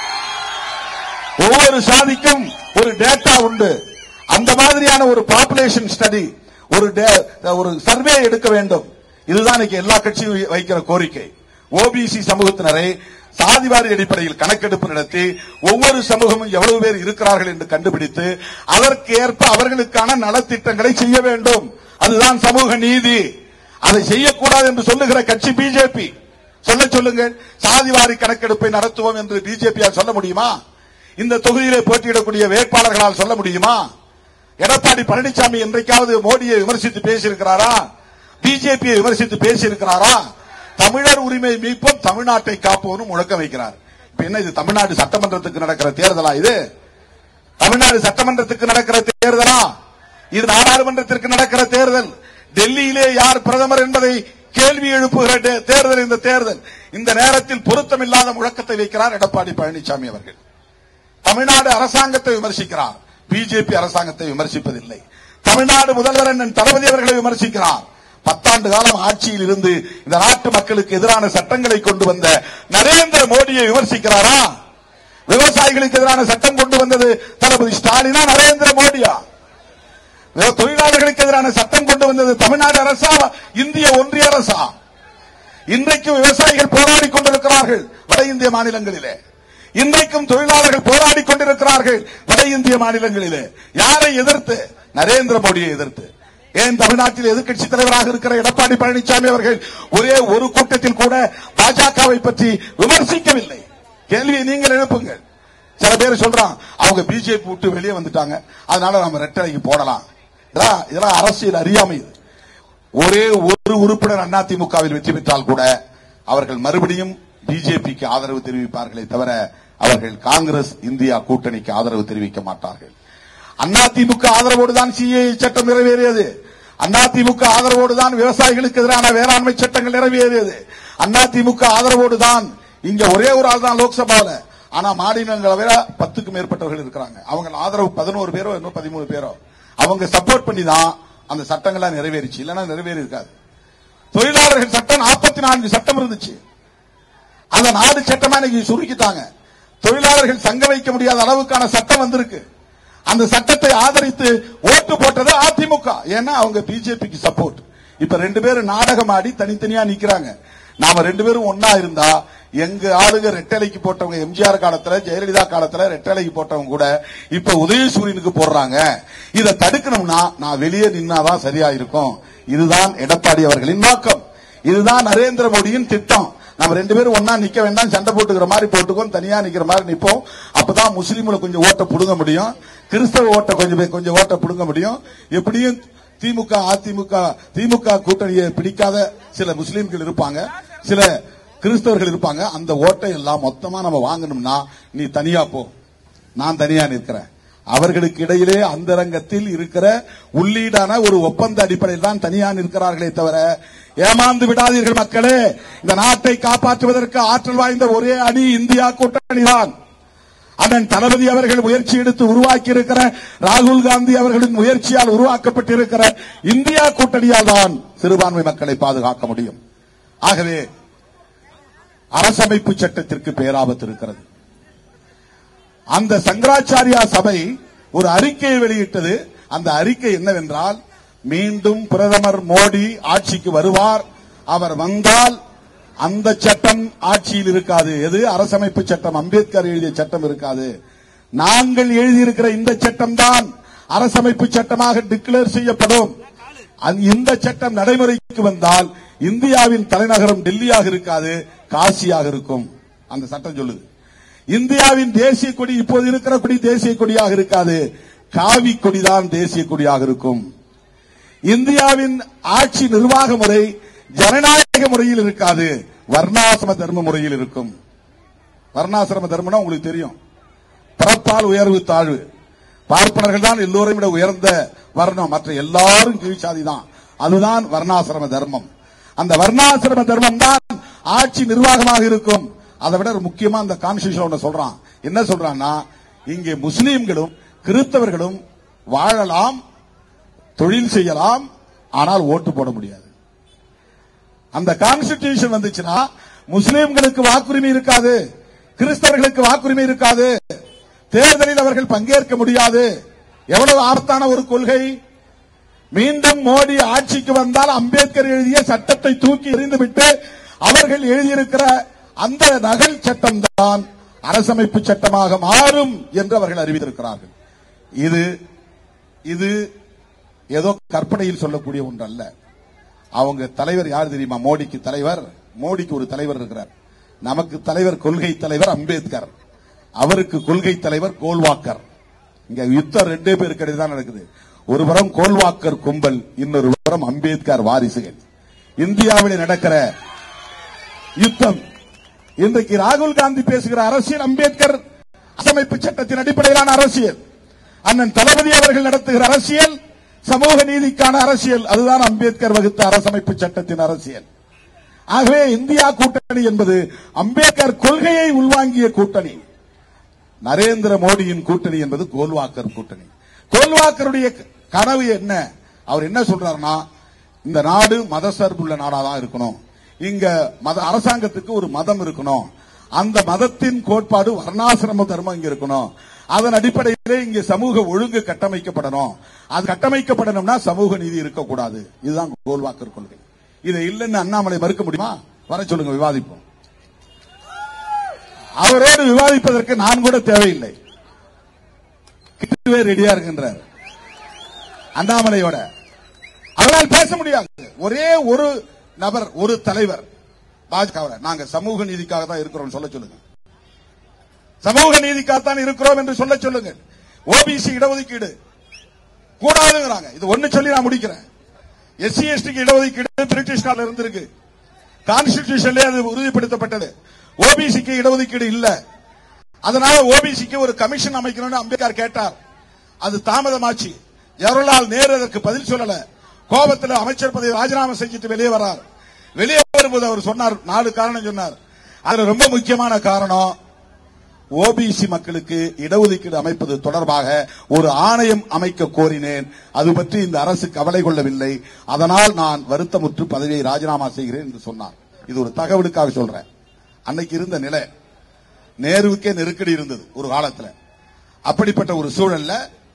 ஒவ்வொரு சாதிக்கும் ஒரு டேட்டா உண்டு. அந்த மாதிரியான ஒரு பாப்புலேஷன் ஸ்டடி, ஒரு ஒரு சர்வே எடுக்க வேண்டும். இதுதான் இன்னைக்கு எல்லா கட்சியும் வைக்கிற கோரிக்கை. ஓபிசி சமூகத்தினரை சாதிவாரி அடிப்படையில் கணக்கெடுப்பு நடத்தி ஒவ்வொரு சமூகமும் எவ்வளவு பேர் இருக்கிறார்கள் என்று கண்டுபிடித்து அதற்கு ஏற்ப அவர்களுக்கான நலத்திட்டங்களை செய்ய வேண்டும். அதுதான் சமூக நீதி. அதை செய்யக்கூடாது என்று சொல்லுகிற கட்சி பிஜேபி. சொல்ல சொல்லுங்கள். சாதிவாரி கணக்கெடுப்பை நடத்துவோம் என்று பிஜேபியால் சொல்ல முடியுமா? இந்த தொகுதியிலே போட்டியிடக்கூடிய வேட்பாளர்களால் சொல்ல முடியுமா? எடப்பாடி பழனிசாமி என்றைக்காவது மோடியை விமர்சித்து பேசியிருக்கிறாரா? பிஜேபியை விமர்சித்து பேசியிருக்கிறாரா? தமிழர் உரிமை மீட்போம், தமிழ்நாட்டை காப்போம் முழக்கம் வைக்கிறார். இப்ப என்ன இது தமிழ்நாடு சட்டமன்றத்துக்கு நடக்கிற தேர்தலா? இது தமிழ்நாடு சட்டமன்றத்துக்கு நடக்கிற தேர்தலா? இது நாடாளுமன்றத்திற்கு நடக்கிற தேர்தல். டெல்லியிலே யார் பிரதமர் என்பதை கேள்வி எழுப்புகிற தேர்தல் இந்த தேர்தல். இந்த நேரத்தில் பொருத்தமில்லாத முழக்கத்தை வைக்கிறார் எடப்பாடி பழனிசாமி அவர்கள். தமிழ்நாடு அரசாங்கத்தை விமர்சிக்கிறார். பிஜேபி அரசாங்கத்தை விமர்சிப்பதில்லை. தமிழ்நாடு முதல்வர் அண்ணன் தளபதி அவர்களை விமர்சிக்கிறார். பத்தாண்டு காலம் ஆட்சியில் இருந்து இந்த நாட்டு மக்களுக்கு எதிரான சட்டங்களை கொண்டு வந்த நரேந்திர மோடியை விமர்சிக்கிறாரா? விவசாயிகளுக்கு எதிரான சட்டம் கொண்டு வந்தது தளபதி ஸ்டாலினா, நரேந்திர மோடியா? தொழிலாளர்களுக்கு எதிரான சட்டம் கொண்டு வந்தது தமிழ்நாடு அரசா, இந்திய ஒன்றிய அரசா? இன்றைக்கும் விவசாயிகள் போராடி கொண்டிருக்கிறார்கள் வட இந்திய மாநிலங்களிலே. இன்றைக்கும் தொழிலாளர்கள் போராடி கொண்டிருக்கிறார்கள் வட இந்திய மாநிலங்களிலே. யாரை எதிர்த்து? நரேந்திர மோடியை எதிர்த்து. ஏன் தமிழ்நாட்டில் எதிர்க்கட்சி தலைவராக இருக்கிற எடப்பாடி பழனிசாமி அவர்கள் ஒரே ஒரு கூட்டத்தில் கூட பாஜகவை பற்றி விமர்சிக்கவில்லை? கேள்வியை நீங்கள் எழுப்புங்கள். சில பேர் சொல்றான் அவங்க பிஜேபி விட்டு வெளியே வந்துட்டாங்க, அதனால நம்ம ரெட்டலைக்கு போடலாம். இதெல்லாம் அரசியல் அறியாமை. ஒரே ஒரு உறுப்பினர் அதிமுகவில் வெற்றி பெற்றால் கூட அவர்கள் மறுபடியும் பிஜேபிக்கு ஆதரவு தெரிவிப்பார்களே தவிர அவர்கள் காங்கிரஸ் இந்தியா கூட்டணிக்கு ஆதரவு தெரிவிக்க மாட்டார்கள். அதிமுக ஆதரவோடு தான் சிஏஏ சட்டம் நிறைவேறியது. அதிமுக ஆதரவோடு தான் விவசாயிகளுக்கு எதிரான வேளாண்மை சட்டங்கள் நிறைவேறியது. அதிமுக ஆதரவோடு தான் இங்க ஒரே ஒரு ஆள் தான் லோக்சபாவில். ஆனா மாநிலங்களவையில பத்துக்கும் மேற்பட்டவர்கள் இருக்கிறாங்க. அவங்க ஆதரவு பதினோரு பேரோ இன்னும் பதிமூணு பேரோ அவங்க சப்போர்ட் பண்ணி தான் அந்த சட்டங்கள்லாம் நிறைவேறிச்சு. இல்லைன்னா நிறைவேறி இருக்காது. தொழிலாளர்கள் சட்டம் நாற்பத்தி நான்கு சட்டம் இருந்துச்சு. அந்த நாடு சட்டமா இன்னைக்கு சுருக்கிட்டாங்க. தொழிலாளர்கள் சங்க வைக்க முடியாத அளவுக்கான சட்டம் வந்திருக்கு. அந்த சட்டத்தை ஆதரித்து ஓட்டு போட்டது அதிமுக. ஏன்னா அவங்க பிஜேபிக்கு சப்போர்ட். இப்ப ரெண்டு பேரும் நாடகம் ஆடி தனித்தனியா நிக்கிறாங்க. நாம ரெண்டு பேரும் ஒன்னா இருந்தா எங்க ஆளுங்க ரெட்டலைக்கு போட்டவங்க எம்ஜிஆர் காலத்துல ஜெயலலிதா காலத்துல ரெட்டலைக்கு போட்டவங்க கூட இப்ப உதயசூரியனுக்கு போடுறாங்க. இதை தடுக்கணும்னா நான் வெளியே நின்னாதான் சரியா இருக்கும். இதுதான் எடப்பாடி அவர்களின் நோக்கம். இதுதான் நரேந்திர மோடியின் திட்டம். நம்ம ரெண்டு பேரும் ஒன்னா நிக்க வேண்டாம், சண்டை போட்டுக்கிற மாதிரி போட்டுக்கோம், தனியா நிக்கிற மாதிரி நிப்போம். அப்பதான் முஸ்லீம்களை கொஞ்சம் ஓட்ட புடுங்க முடியும், கிறிஸ்தவ ஓட்ட கொஞ்சம் கொஞ்சம் ஓட்ட புடுங்க முடியும். எப்படியும் திமுக அதிமுக திமுக கூட்டணியை பிடிக்காத சில முஸ்லீம்கள் இருப்பாங்க, சில கிறிஸ்தவர்கள் இருப்பாங்க. அந்த ஓட்டை எல்லாம் மொத்தமா நம்ம வாங்கணும்னா நீ தனியா போ, நான் தனியா நிற்கிறேன். அவர்களுக்கு இடையிலே அந்தரங்கத்தில் இருக்கிற உள்ளீடான ஒரு ஒப்பந்த அடிப்படையில் தான் தனியா நிற்கிறார்களே தவிர ஏமாந்து விடாதீர்கள் மக்களே. இந்த நாட்டை காப்பாற்றுவதற்கு ஆற்றல் வாய்ந்த ஒரே அணி இந்தியா கூட்டணி தான். அதன் தளபதி அவர்கள் முயற்சி எடுத்து உருவாக்கி இருக்கிற ராகுல் காந்தி அவர்களின் முயற்சியால் உருவாக்கப்பட்டிருக்கிற இந்தியா கூட்டணியால் தான் சிறுபான்மை மக்களை பாதுகாக்க முடியும். ஆகவே அரசமைப்பு சட்டத்திற்கு பேராபத்து இருக்கிறது. அந்த சங்கராச்சாரியா சபை ஒரு அறிக்கையை வெளியிட்டது. அந்த அறிக்கை என்னவென்றால், மீண்டும் பிரதமர் மோடி ஆட்சிக்கு வருவார், அவர் வந்தால் அந்த சட்டம் ஆட்சியில் இருக்காது. எது? அரசமைப்பு சட்டம், அம்பேத்கர் எழுதிய சட்டம் இருக்காது. நாங்கள் எழுதியிருக்கிற இந்த சட்டம் தான் அரசமைப்பு சட்டமாக டிக்ளேர் செய்யப்படும். இந்த சட்டம் நடைமுறைக்கு வந்தால் இந்தியாவின் தலைநகரம் டெல்லியாக இருக்காது, காசியாக இருக்கும். அந்த சட்டம் சொல்லுது. இந்தியாவின் தேசிய கொடி இப்போது இருக்கிற கொடி தேசிய கொடியாக இருக்காது, காவி கொடிதான் தேசிய கொடியாக இருக்கும். இந்தியாவின் ஆட்சி நிர்வாக முறை ஜனநாயக முறையில் இருக்காது, வர்ணாசிரம தர்ம முறையில் இருக்கும். வர்ணாசிரம தர்மம்னா உங்களுக்கு தெரியும், பிறப்பால் உயர்வு தாழ்வு. பார்ப்பனர்கள் தான் எல்லோரையும் விட உயர்ந்த வர்ணம், மற்ற எல்லாரும் கீழ்ச்சாதி தான். அதுதான் வர்ணாசிரம தர்மம். அந்த வர்ணாசிரம தர்மம் தான் ஆட்சி நிர்வாகமாக இருக்கும். அதை விட முக்கியமா அந்த கான்ஸ்டிடியூஷன் சொல்றான். என்ன சொல்றான்னா, இங்கே முஸ்லீம்களும் கிறிஸ்தவர்களும் வாழலாம், தொழில் செய்யலாம், ஆனால் ஓட்டு போட முடியாது. அந்த கான்ஸ்டிடியூஷன் வந்துச்சுன்னா முஸ்லீம்களுக்கு வாக்குரிமை இருக்காது, கிறிஸ்தவர்களுக்கு வாக்குரிமை இருக்காது, தேர்தலில் அவர்கள் பங்கேற்க முடியாது. எவ்வளவு ஆபத்தான ஒரு கொள்கை! மீண்டும் மோடி ஆட்சிக்கு வந்தால் அம்பேத்கர் எழுதிய சட்டத்தை தூக்கி எறிந்துவிட்டு அவர்கள் எழுதியிருக்கிற அந்த நகல் சட்டம் தான் அரசமைப்பு சட்டமாக மாறும் என்று அவர்கள் அறிவித்திருக்கிறார்கள். இது இது ஏதோ கற்பனையில் சொல்லக்கூடிய ஒன்று அல்ல. அவங்க தலைவர் யார் தெரியுமா? மோடிக்கு தலைவர், மோடிக்கு ஒரு தலைவர் இருக்கிறார். நமக்கு தலைவர், கொள்கை தலைவர் அம்பேத்கர், அவருக்கு கொள்கை தலைவர் கோல்வாக்கர். இங்க யுத்தம் ரெண்டே பேருக்கு இடையே தான் நடக்குது. ஒரு புறம் கோல்வாக்கர் கும்பல், இன்னொரு புறம் அம்பேத்கர் வாரிசுகள். இந்தியாவில் நடக்கிற யுத்தம். இன்றைக்கு ராகுல் காந்தி பேசுகிற அரசியல் அம்பேத்கர் அரசமைப்பு சட்டத்தின் அடிப்படையிலான அரசியல். அண்ணன் தளபதி அவர்கள் நடத்துகிற அரசியல் சமூக நீதிக்கான அரசியல். அதுதான் அம்பேத்கர் வகுத்த அரசமைப்பு சட்டத்தின் அரசியல். ஆகவே இந்தியா கூட்டணி என்பது அம்பேத்கர் கொள்கையை உள்வாங்கிய கூட்டணி. நரேந்திர மோடியின் கூட்டணி என்பது கோல்வாக்கர் கூட்டணி. கோல்வாக்கருடைய கனவு என்ன? அவர் என்ன சொல்றாருன்னா, இந்த நாடு மதசார்புள்ள நாடாதான் இருக்கணும், இங்க மத அரசாங்கத்துக்கு ஒரு மதம் இருக்கணும், அந்த மதத்தின் கோட்பாடு வர்ணாசிரம தர்மம் இங்க இருக்கணும், அதன் அடிப்படையிலே இங்கே சமூக ஒழுங்கு கட்டமைக்கப்படணும், அது கட்டமைக்கப்படணும்னா சமூக நீதி இருக்கக்கூடாது. இதுதான் கோல்வாக்கர் கொள்கை. இதை இல்லைன்னு அண்ணாமலை மறுக்க முடியுமா? வர சொல்லுங்க, விவாதிப்போம். அவரோடு விவாதிப்பதற்கு நான் கூட தேவையில்லை, ரெடியா இருக்கின்றார் அண்ணாமலையோட. அவரால் பேச முடியாது. ஒரே ஒரு நபர், ஒரு தலைவர் பாஜக, நாங்க சமூக நீதிக்காக தான் இருக்கிறோம் சொல்ல சொல்லுங்க, சமூக நீதிக்காகத்தான் இருக்கிறோம் என்று சொல்ல சொல்லுங்க. ஓபிசி இடஒதுக்கீடு கூடாதுங்கிறாங்க. இது ஒன்னு சொல்லி நான் முடிக்கிறேன். எஸ்சி எஸ்டிக்கு இடஒதுக்கீடு பிரிட்டிஷ் கால இருந்திருக்கு, கான்ஸ்டிடியூஷன்ல அது உறுதிப்படுத்தப்பட்டது. ஓபிசிக்கு இடஒதுக்கீடு இல்ல, அதனால ஓபிசிக்கு ஒரு கமிஷன் அமைக்கணும்னு அம்பேத்கர் கேட்டார். அது தாமதமாச்சு. ஜவஹர்லால் நேரு அதற்கு பதில் சொல்லல. கோபத்தில் அமைச்சர் பதவி ராஜினாமா செஞ்சுட்டு வெளியே வரார். வெளியே வரும்போது அவர் சொன்னார், நாலு காரணம் சொன்னார். அதுல ரொம்ப முக்கியமான காரணம், ஓபிசி மக்களுக்கு இடஒதுக்கீடு அமைப்பது தொடர்பாக ஒரு ஆணையம் அமைக்க கோரினேன், அது பற்றி இந்த அரசு கவலை கொள்ளவில்லை, அதனால் நான் வருத்தமுற்று பதவியை ராஜினாமா செய்கிறேன் என்று சொன்னார். இது ஒரு தகவலுக்காக சொல்றேன். அன்னைக்கு இருந்த நிலை, நேருவுக்கே நெருக்கடி இருந்தது ஒரு காலத்தில். அப்படிப்பட்ட ஒரு சூழல்ல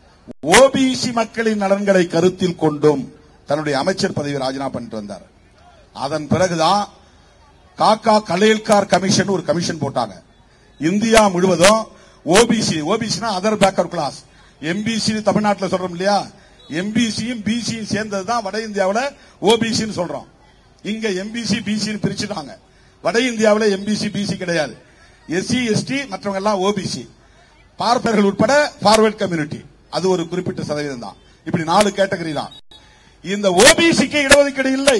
ஓபிசி மக்களின் நலன்களை கருத்தில் கொண்டும் தன்னுடைய அமைச்சர் பதவியை ராஜினாமா பண்ணிட்டு வந்தார். அதன் பிறகுதான் காக்கா கலேல்கார் கமிஷன் ஒரு கமிஷன் போட்டாங்க. இந்தியா முழுவதும் ஓபிசி, ஓபிசினா அதர் பேக்கர் கிளாஸ், எம்பிசி தமிழ்நாட்டில் சொல்றோம் இல்லையா, எம்பிசியும் பிசியும் சேர்ந்ததுதான் வட இந்தியாவில் ஓபிசின்னு சொல்றோம். இங்க எம்பிசி பிசின்னு பிரிச்சுட்டாங்க. வட இந்தியாவில் எம்பிசி பிசி கிடையாது. எஸ்சி எஸ்டி மற்றவங்க எல்லாம் ஓபிசி, பார்ப்பனர்கள் உட்பட பார்வர்ட் கம்யூனிட்டி, அது ஒரு குறிப்பிட்ட சதவீதம் தான். இப்படி நாலு கேட்டகரி தான். இந்த ஓபிசிக்கு இடஒதுக்கீடு இல்லை.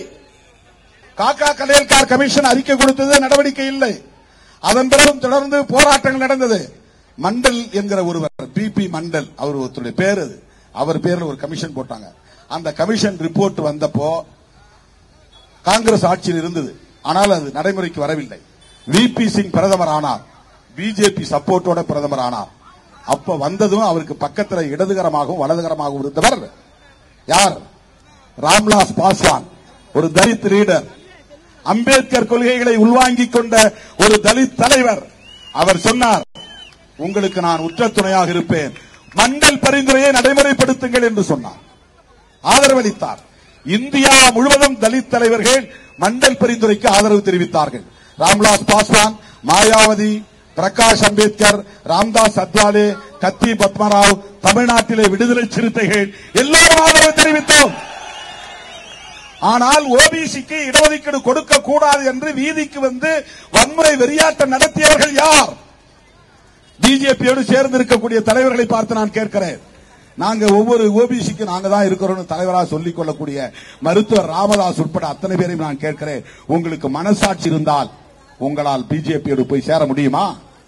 காக்கா கலேல்கார் கமிஷன் அறிக்கை கொடுத்தது, நடவடிக்கை இல்லை. அதன் பிறகு தொடர்ந்து போராட்டங்கள் நடந்தது. மண்டல் என்கிற ஒருவர், பி பி மண்டல், அவர் ஒருத்தருடைய பேர், அது அவர் பேர்ல ஒரு கமிஷன் போட்டாங்க. அந்த கமிஷன் ரிப்போர்ட் வந்தப்போ காங்கிரஸ் ஆட்சியில் இருந்தது, ஆனால் அது நடைமுறைக்கு வரவில்லை. வி பி சிங் பிரதமர் ஆனார், பிஜேபி சப்போர்ட்டோட பிரதமர் ஆனார். அப்ப வந்ததும் அவருக்கு பக்கத்தில் இடதுகரமாகவும் வலதுகரமாகவும் இருந்தவர் யார்? ராம்விலாஸ் பாஸ்வான், ஒரு தலித் லீடர், அம்பேத்கர் கொள்கைகளை உள்வாங்கிக் கொண்ட ஒரு தலித் தலைவர். அவர் சொன்னார், உங்களுக்கு நான் உற்ற துணையாக இருப்பேன், மண்டல் பரிந்துரையை நடைமுறைப்படுத்துங்கள் என்று சொன்னார். ஆதரவளித்தார். இந்தியா முழுவதும் தலித் தலைவர்கள் மண்டல் பரிந்துரைக்கு ஆதரவு தெரிவித்தார்கள். ராம்விலாஸ் பாஸ்வான், மாயாவதி, பிரகாஷ் அம்பேத்கர், ராம்தாஸ் அத்வாலே, கத்தி பத்மராவ், தமிழ்நாட்டிலே விடுதலை சிறுத்தைகள் எல்லோரும் ஆதரவு தெரிவித்தோம். ஆனால் ஓபிசிக்கு இடஒதுக்கீடு கொடுக்க கூடாது என்று வீதிக்கு வந்து வன்முறை வெறியாட்டம் நடத்தியவர்கள் யார்? பிஜேபியோடு சேர்ந்து இருக்கக்கூடிய தலைவர்களை பார்த்து நான் கேட்கிறேன். நாங்க ஒவ்வொரு ஓபிசிக்கு நாங்க தான் இருக்கிறோம் தலைவராக சொல்லிக் கொள்ளக்கூடிய மருத்துவர் ராமதாஸ் உட்பட அத்தனை பேரையும் நான் கேட்கிறேன், உங்களுக்கு மனசாட்சி இருந்தால் உங்களால் பிஜேபியோடு போய் சேர முடியுமா?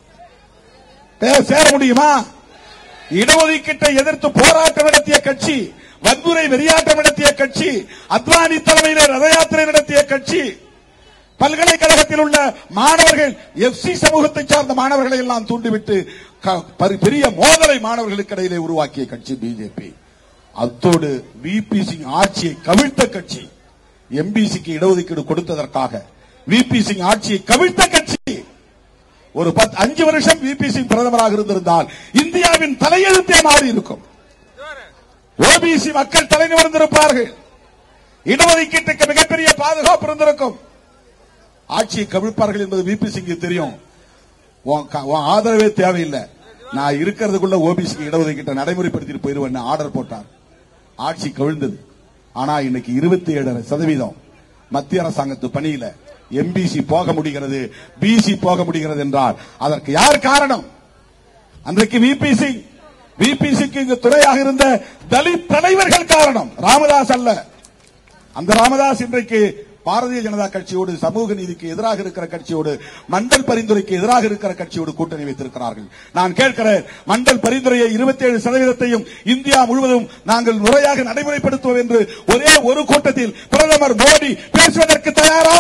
சேர முடியுமா? இடஒதுக்கீட்டை எதிர்த்து போராட்டம் நடத்திய கட்சி, வன்முறை வெறியாட்டம் நடத்திய கட்சி, அத்வானி தலைமையில் ரத யாத்திரை நடத்திய கட்சி, பல்கலைக்கழகத்தில் உள்ள மாணவர்கள் எஃப்சி சமூகத்தை சார்ந்த மாணவர்களை எல்லாம் தூண்டிவிட்டு பெரிய மோதலை மாணவர்களுக்கு இடையிலே உருவாக்கிய கட்சி பிஜேபி. அத்தோடு விபி சிங் ஆட்சியை கவிழ்த்த கட்சி, எம்பிசிக்கு இடஒதுக்கீடு கொடுத்ததற்காக விபி சிங் ஆட்சியை கவிழ்த்த கட்சி. ஒரு பத்து அஞ்சு வருஷம் விபி சிங் பிரதமராக இருந்திருந்தால் இந்தியாவின் தலையெழுத்தே மாறி இருக்கும். ஓபிசி மக்கள் தலை நிமிர்ந்திருப்பார்கள். இடஒதுக்கீட்டுக்கு மிகப்பெரிய பாதுகாப்பு இருந்திருக்கும். ஆட்சியை கவிழ்ப்பார்கள் என்பது விபி சிங் தெரியும். ஆதரவே தேவையில்லை, நான் இருக்கிறதுக்குள்ள ஓபிசிக்கு இடஒதுக்கீட்டை நடைமுறைப்படுத்திட்டு போயிருவேன் ஆர்டர் போட்டார். ஆட்சி கவிழ்ந்தது. ஆனா இன்னைக்கு இருபத்தி ஏழு சதவீதம் மத்திய அரசாங்கத்து பணியில எம்பிசி போக முடிகிறது, பிசி போக முடிகிறது என்றால் அதற்கு யார் காரணம்? அன்றைக்கு விபி சிங் விபி சிங் இங்கு துறையாக இருந்த தலித் தலைவர்கள் காரணம், ராமதாஸ் அல்ல. அந்த ராமதாஸ் இன்றைக்கு பாரதிய ஜனதா கட்சியோடு, சமூக நீதிக்கு எதிராக இருக்கிற கட்சியோடு, மண்டல் பரிந்துரைக்கு எதிராக இருக்கிற கட்சியோடு கூட்டணி வைத்திருக்கிறார்கள். நான் கேட்கிறேன், மண்டல் பரிந்துரையை இருபத்தி ஏழு சதவீதத்தையும் இந்தியா முழுவதும் நாங்கள் முறையாக நடைமுறைப்படுத்துவோம் என்று ஒரே ஒரு கூட்டத்தில் பிரதமர் மோடி பேசுவதற்கு தயாரா?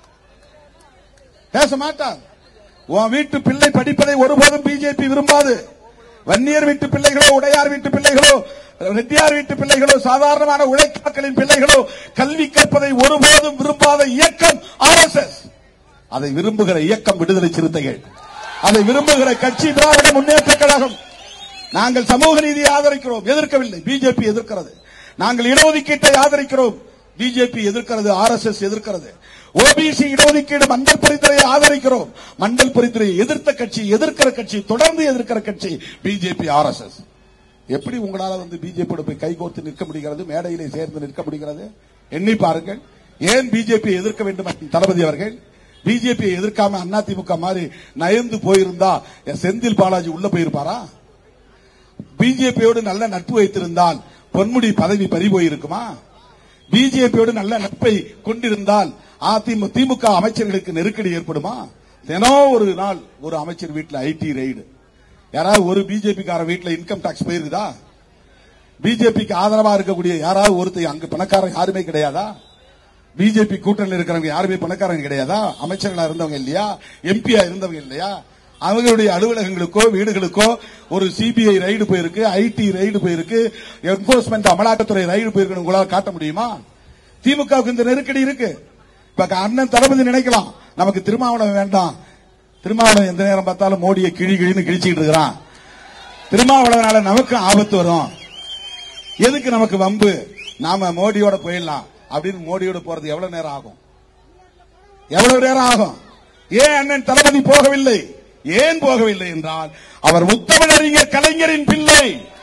பேச மாட்டார். உன் வீட்டு பிள்ளை படிப்பதை ஒருபோதும் பிஜேபி விரும்பாது. வன்னியர் வீட்டு பிள்ளைகளோ, உடையார் வீட்டு பிள்ளைகளோ, ரெட்டியார் வீட்டு பிள்ளைகளோ, சாதாரணமான உழைப்பாக்களின் பிள்ளைகளோ கல்வி கற்பதை ஒருபோதும் விரும்பாத இயக்கம் ஆர் எஸ் எஸ். அதை விரும்புகிற இயக்கம் விடுதலை சிறுத்தைகள், அதை விரும்புகிற கட்சி திராவிட முன்னேற்ற கழகம். நாங்கள் சமூக நீதியை ஆதரிக்கிறோம், எதிர்க்கவில்லை. பிஜேபி எதிர்க்கிறது. நாங்கள் இடஒதுக்கீட்டை ஆதரிக்கிறோம், பிஜேபி எதிர்க்கிறது, ஆர் எஸ் எஸ் எதிர்க்கிறது. ஓபிசி இடஒதுக்கீடு மண்டல் பரிந்துரையை ஆதரிக்கிறோம். மண்டல் பரிந்துரையை எதிர்த்த கட்சி, எதிர்க்கிற கட்சி, தொடர்ந்து எதிர்க்கிற கட்சி பிஜேபி, ஆர் எஸ் எஸ். எப்படி உங்களால வந்து பிஜேபியோட போய் கைகோர்த்து நிற்க முடிகிறது, மேடையிலே சேர்ந்து நிற்க முடிகிறது? எண்ணி பாருங்கள். ஏன் பிஜேபி எதிர்க்க வேண்டும் தளபதி அவர்கள்? பிஜேபியை எதிர்க்காம அதிமுக மாதிரி நயந்து போயிருந்தா செந்தில் பாலாஜி உள்ள போயிருப்பாரா? பிஜேபியோடு நல்ல நட்பு வைத்திருந்தால் பொன்முடி பதவி பறி போயிருக்குமா? பிஜேபியோடு நல்ல நட்பை கொண்டிருந்தால் அதிமுக திமுக அமைச்சர்களுக்கு நெருக்கடி ஏற்படுமா? தினம் ஒரு நாள் ஒரு அமைச்சர் வீட்டில் ஐடி ரெய்டு. யாராவது ஒரு பிஜேபி கார வீட்டில் இன்கம் டாக்ஸ் போயிருக்குதா? பிஜேபிக்கு ஆதரவா இருக்கக்கூடிய யாராவது ஒருத்தர் அங்கு பணக்காரன் யாருமே கிடையாதா? பிஜேபி கூட்டணியில் இருக்கிறவங்க யாருமே பணக்காரங்க கிடையாதா? அமைச்சர்களா இருந்தவங்க இல்லையா? எம்பியா இருந்தவங்க இல்லையா? அவங்களுடைய அலுவலகங்களுக்கோ வீடுகளுக்கோ ஒரு சிபிஐ ரைடு போயிருக்கு, ஐடி ரைடு போயிருக்கு, என்போர்ஸ்மெண்ட் அமலாக்கத்துறை ரைடு போயிருக்கு. உங்களால் காட்ட முடியுமா? திமுகவுக்கு இந்த நெருக்கடி இருக்கு. இப்ப அண்ணன் தளபதி நினைக்கலாம், நமக்கு திருமாவளவன் வேண்டாம், திருமாவளவன் எந்த நேரம் பார்த்தாலும் மோடியை கிழி கிழின்னு கிழிச்சிட்டு இருக்கிறான், திருமாவளவனால நமக்கு ஆபத்து வரும், எதுக்கு நமக்கு வம்பு, நாம மோடியோட போயிடலாம் அப்படின்னு மோடியோட போறது எவ்வளவு நேரம் ஆகும்? எவ்வளவு நேரம் ஆகும்? ஏன் அண்ணன் தளபதி போகவில்லை? ஏன் போகவில்லை என்றால் அவர் முத்தமிழறிஞர் கலைஞரின் பிள்ளை,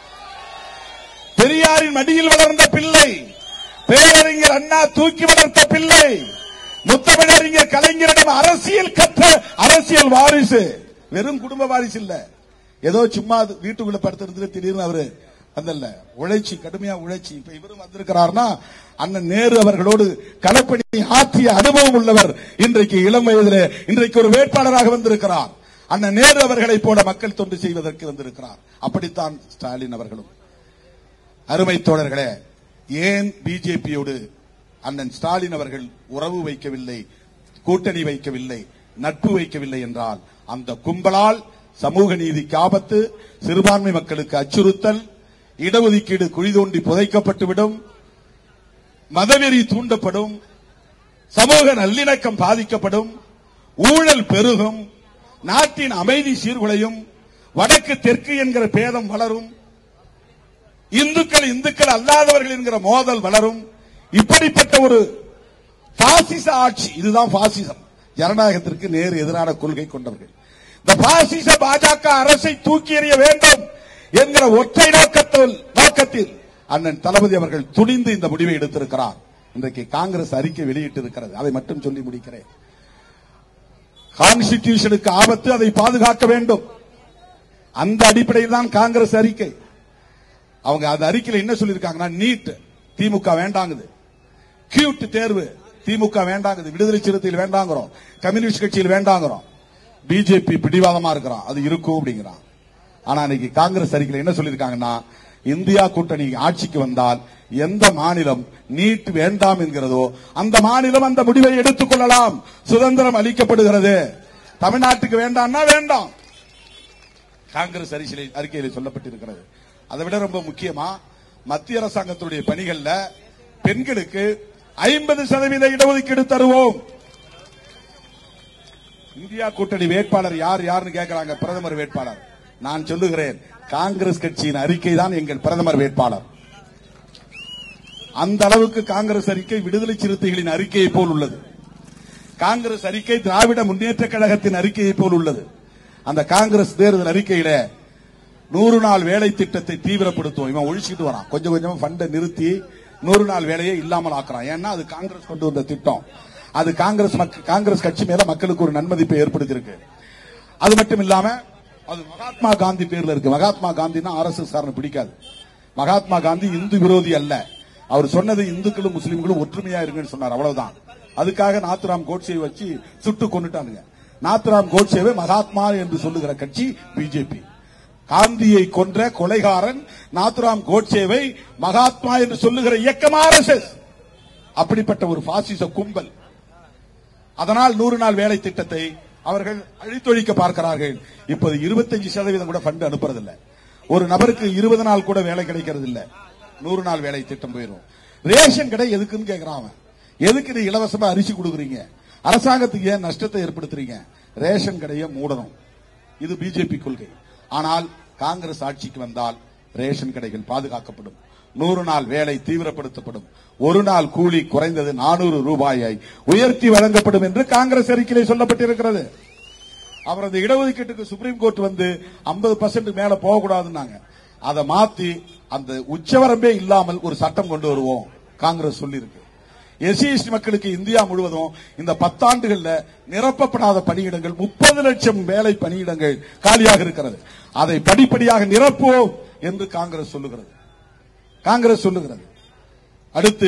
பெரியாரின் மடியில் வளர்ந்த பிள்ளை, பேரறிஞர் அண்ணா தூக்கி வளர்த்த பிள்ளை, முத்தமிழறிஞர் கலைஞரிடம் அரசியல் கற்ற அரசியல் வாரிசு. வெறும் குடும்ப வாரிசு இல்ல, ஏதோ சும்மா வீட்டுக்குள்ள படுத்திருந்து திடீர்னு அவரு வந்தல்ல, உழைச்சி, கடுமையா உழைச்சி. இப்ப இவரும் வந்திருக்கிறார்னா அண்ணன் நேரு அவர்களோடு களப்பணி ஆற்றிய அனுபவம் உள்ளவர். இன்றைக்கு இளம் வயதிலே இன்றைக்கு ஒரு வேட்பாளராக வந்திருக்கிறார். அண்ணன் நேரு அவர்களை போல மக்கள் தொண்டு செய்வதற்கு வந்திருக்கிறார். அப்படித்தான் ஸ்டாலின் அவர்களும். அருமை தோழர்களே, ஏன் பிஜேபியோடு அண்ணன் ஸ்டாலின் அவர்கள் உறவு வைக்கவில்லை, கூட்டணி வைக்கவில்லை, நட்பு வைக்கவில்லை என்றால் அந்த கும்பலால் சமூக நீதிக்கு ஆபத்து, சிறுபான்மை மக்களுக்கு அச்சுறுத்தல், இடஒதுக்கீடு குழி தோண்டி புதைக்கப்பட்டுவிடும், மதவெறி தூண்டப்படும், சமூக நல்லிணக்கம் பாதிக்கப்படும், ஊழல் பெருகும், நாட்டின் அமைதி சீர்குலையும், வடக்கு தெற்கு என்கிற பேதம் வளரும், இந்துக்கள் இந்துக்கள் அல்லாதவர்கள் என்கிற மோதல் வளரும். இப்படிப்பட்ட ஒரு பாசிச ஆட்சி, இதுதான் பாசிசம். ஜனநாயகத்திற்கு நேர் எதிரான கொள்கை கொண்டவர்கள். இந்த பாசிச பாஜக அரசை தூக்கி எறிய வேண்டும் என்கிற ஒற்றை நோக்கத்தில் நோக்கத்தில் அண்ணன் தளபதி அவர்கள் துணிந்து இந்த முடிவை எடுத்திருக்கிறார். இன்றைக்கு காங்கிரஸ் அறிக்கை வெளியிட்டு இருக்கிறது. அதை மட்டும் சொல்லி முடிக்கிறேன். கான்ஸ்டிடியூஷனுக்கு ஆபத்து, அதை பாதுகாக்க வேண்டும். அந்த அடிப்படையில் தான் காங்கிரஸ் அறிக்கை. அவங்க அந்த அறிக்கையில என்ன சொல்லியிருக்காங்கன்னா, நீட் திமுக வேண்டாங்குது, கியூட் தேர்வு திமுக வேண்டாங்குது, விடுதலை சிறுத்தைகள் வேண்டாங்கிறோம், கம்யூனிஸ்ட் கட்சியில் வேண்டாங்கிறோம், பிஜேபி பிடிவாதமா இருக்கிறான், அது இருக்கும் அப்படிங்கிறான். ஆனா இன்னைக்கு காங்கிரஸ் அறிக்கையில என்ன சொல்லியிருக்காங்கன்னா, இந்தியா கூட்டணி ஆட்சிக்கு வந்தால் எந்த மாநிலம் நீட் வேண்டாம் என்கிறதோ அந்த மாநிலம் அந்த முடிவை எடுத்துக் கொள்ளலாம், சுதந்திரம் அளிக்கப்படுகிறது. தமிழ்நாட்டுக்கு வேண்டாம்னா வேண்டாம், காங்கிரஸ் அறிக்கையில் சொல்லப்பட்டிருக்கிறது. அதை விட ரொம்ப முக்கியமா மத்திய அரசாங்கத்துடைய பணிகள்ல பெண்களுக்கு ஐம்பது சதவீத இடஒதுக்கீடு தருவோம். இந்தியா கூட்டணி வேட்பாளர் யார் யாருன்னு கேட்கிறாங்க. பிரதமர் வேட்பாளர் நான் சொல்லுகிறேன், காங்கிரஸ் கட்சியின் அறிக்கை தான் எங்கள் பிரதமர் வேட்பாளர். அந்த அளவுக்கு காங்கிரஸ் அறிக்கை விடுதலை சிறுத்தைகளின் அறிக்கையை போல் உள்ளது. காங்கிரஸ் அறிக்கை திராவிட முன்னேற்ற கழகத்தின் அறிக்கையை போல் உள்ளது. அந்த காங்கிரஸ் தேர்தல் அறிக்கையில நூறு நாள் வேலை திட்டத்தை தீவிரப்படுத்துவோம். இவன் ஒழிச்சுட்டு வரான், கொஞ்சம் கொஞ்சமா ஃபண்டை நிறுத்தி நூறு நாள் வேலையை இல்லாமல் ஆக்குறான். ஏன்னா அது காங்கிரஸ் கொண்டு வந்த திட்டம். அது காங்கிரஸ் காங்கிரஸ் கட்சி மேல மக்களுக்கு ஒரு நன்மதிப்பை ஏற்படுத்தியிருக்கு. அது மட்டும் இல்லாம அது மகாத்மா காந்தி பேர்ல இருக்கு. மகாத்மா காந்தினா ஆர் எஸ் எஸ் காரன் பிடிக்காது. மகாத்மா காந்தி இந்து விரோதி அல்ல. அவர் சொன்னது இந்துக்களும் முஸ்லீம்களும் ஒற்றுமையா இருக்குன்னு சொன்னார், அவ்வளவுதான். அதுக்காக நாத்துராம் கோட்சேவை வச்சு சுட்டு கொண்டுட்டானுங்க. நாத்துராம் கோட்சேவை மகாத்மா என்று சொல்லுகிற கட்சி பிஜேபி. காந்தியை கொன்ற கொலைகாரன் நாத்துராம் கோட்சேவை மகாத்மா என்று சொல்லுகிற இயக்கம் ஆர் எஸ் எஸ். அப்படிப்பட்ட ஒரு பாசிச கும்பல். அதனால் நூறு நாள் வேலை திட்டத்தை அவர்கள் அழித்தொழிக்க பார்க்கிறார்கள். இப்போது இருபத்தஞ்சு சதவீதம் கூட ஃபண்ட் அனுப்புறதில்லை. ஒரு நபருக்கு இருபது நாள் கூட வேலை கிடைக்கிறது இல்ல. நூறு நாள் வேலை திட்டம் போயிடும். ரேஷன் கடை எதுக்குன்னு கேட்கிறான். எதுக்கு நீ இலவசமா அரிசி கொடுக்குறீங்க? அரசாங்கத்துக்கு ஏன் நஷ்டத்தை ஏற்படுத்துறீங்க? ரேஷன் கடையை மூடணும், இது பிஜேபி கொள்கை. ஆனால் காங்கிரஸ் ஆட்சிக்கு வந்தால் ரேஷன் கடைகள் பாதுகாக்கப்படும், நூறு நாள் வேலை தீவிரப்படுத்தப்படும், ஒரு நாள் கூலி குறைந்தது நானூறு ரூபாயை உயர்த்தி வழங்கப்படும் என்று காங்கிரஸ் அறிக்கையில் சொல்லப்பட்டிருக்கிறது. அவர் அந்த இடஒதுக்கீட்டுக்கு சுப்ரீம் கோர்ட் வந்து ஐம்பது பர்சன்ட் மேல போகக்கூடாதுன்னாங்க. அதை மாத்தி அந்த உச்சவரம்பே இல்லாமல் ஒரு சட்டம் கொண்டு வருவோம் காங்கிரஸ் சொல்லியிருக்கு. எஸ்சி எஸ்டி மக்களுக்கு இந்தியா முழுவதும் இந்த பத்தாண்டுகள்ல நிரப்பப்படாத பணியிடங்கள் முப்பது லட்சம் வேலை பணியிடங்கள் காலியாக இருக்கிறது. அதை படிப்படியாக நிரப்புவோம் என்று காங்கிரஸ் சொல்லுகிறது. காங்கிரஸ் சொல்லுகிறது. அடுத்து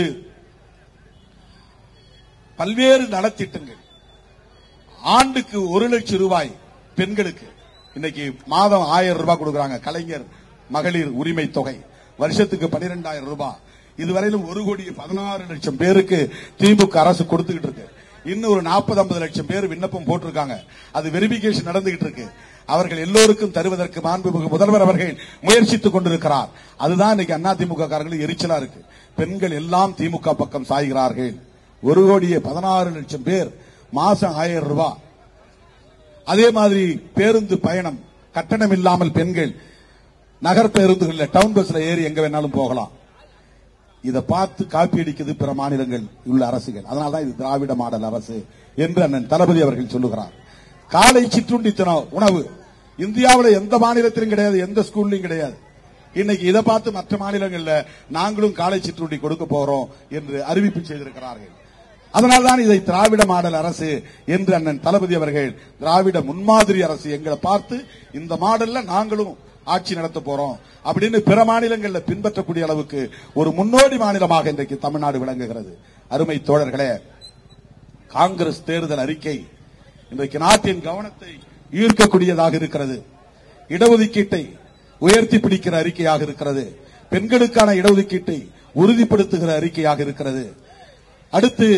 பல்வேறு நலத்திட்டங்கள், ஆண்டுக்கு ஒரு லட்சம் ரூபாய் பெண்களுக்கு இன்னைக்கு மாதம் ஆயிரம் ரூபாய் கொடுக்கறாங்க. கலைஞர் மகளிர் உரிமை தொகை வருஷத்துக்கு பனிரெண்டாயிரம் ரூபாய். இதுவரையிலும் ஒரு கோடி பதினாறு லட்சம் பேருக்கு திமுக அரசு கொடுத்துக்கிட்டு இருக்கு. இன்னும் ஒரு நாற்பது ஐம்பது லட்சம் பேர் விண்ணப்பம் போட்டிருக்காங்க. அது வெரிபிகேஷன் நடந்துகிட்டு இருக்கு. அவர்கள் எல்லோருக்கும் தருவதற்கு மாண்புமிகு முதல்வர் அவர்கள் முயற்சித்துக் கொண்டிருக்கிறார். அதுதான் இன்னைக்கு அண்ணா திமுக காரர்கள் எரிச்சலா இருக்கு. பெண்கள் எல்லாம் திமுக பக்கம் சாய்கிறார்கள். ஒரு கோடியே பதினாறு லட்சம் பேர் மாசம் ஆயிரம் ரூபாய். அதே மாதிரி பேருந்து பயணம் கட்டணம் இல்லாமல் பெண்கள் நகர் பேருந்துகளில் டவுன் பஸ்ல ஏறி எங்க வேணாலும் போகலாம். இதை பார்த்து காப்பி அடிக்குது பிற மாநிலங்கள் உள்ள அரசுகள். அதனால்தான் இது திராவிட மாடல் அரசு என்று அண்ணன் தளபதி அவர்கள் சொல்லுகிறார். காலை சிற்றுண்டி உணவு இந்தியாவில் எந்த மாநிலத்திலும் கிடையாது, எந்த ஸ்கூல்லையும் கிடையாது. இன்னைக்கு இதை பார்த்து மற்ற மாநிலங்கள்ல நாங்களும் காலை சிற்றுண்டி கொடுக்க போறோம் என்று அறிவிப்பு செய்திருக்கிறார்கள். அதனால்தான் இதை திராவிட மாடல் அரசு என்று அண்ணன் தளபதி அவர்கள் திராவிட முன்மாதிரி அரசு எங்களை பார்த்து இந்த மாடல்ல நாங்களும் ஆட்சி நடத்த போறோம் அப்படின்னு பிற மாநிலங்களில் பின்பற்றக்கூடிய அளவுக்கு ஒரு முன்னோடி மாநிலமாக இன்றைக்கு தமிழ்நாடு விளங்குகிறது. அருமை தோழர்களே, காங்கிரஸ் தேர்தல் அறிக்கை இன்றைக்கு நாட்டின் கவனத்தை ஈர்க்கக்கூடியதாக இருக்கிறது. இடஒதுக்கீட்டை உயர்த்தி பிடிக்கிற அறிக்கையாக இருக்கிறது. பெண்களுக்கான இடஒதுக்கீட்டை உறுதிப்படுத்துகிற அறிக்கையாக இருக்கிறது. அடுத்து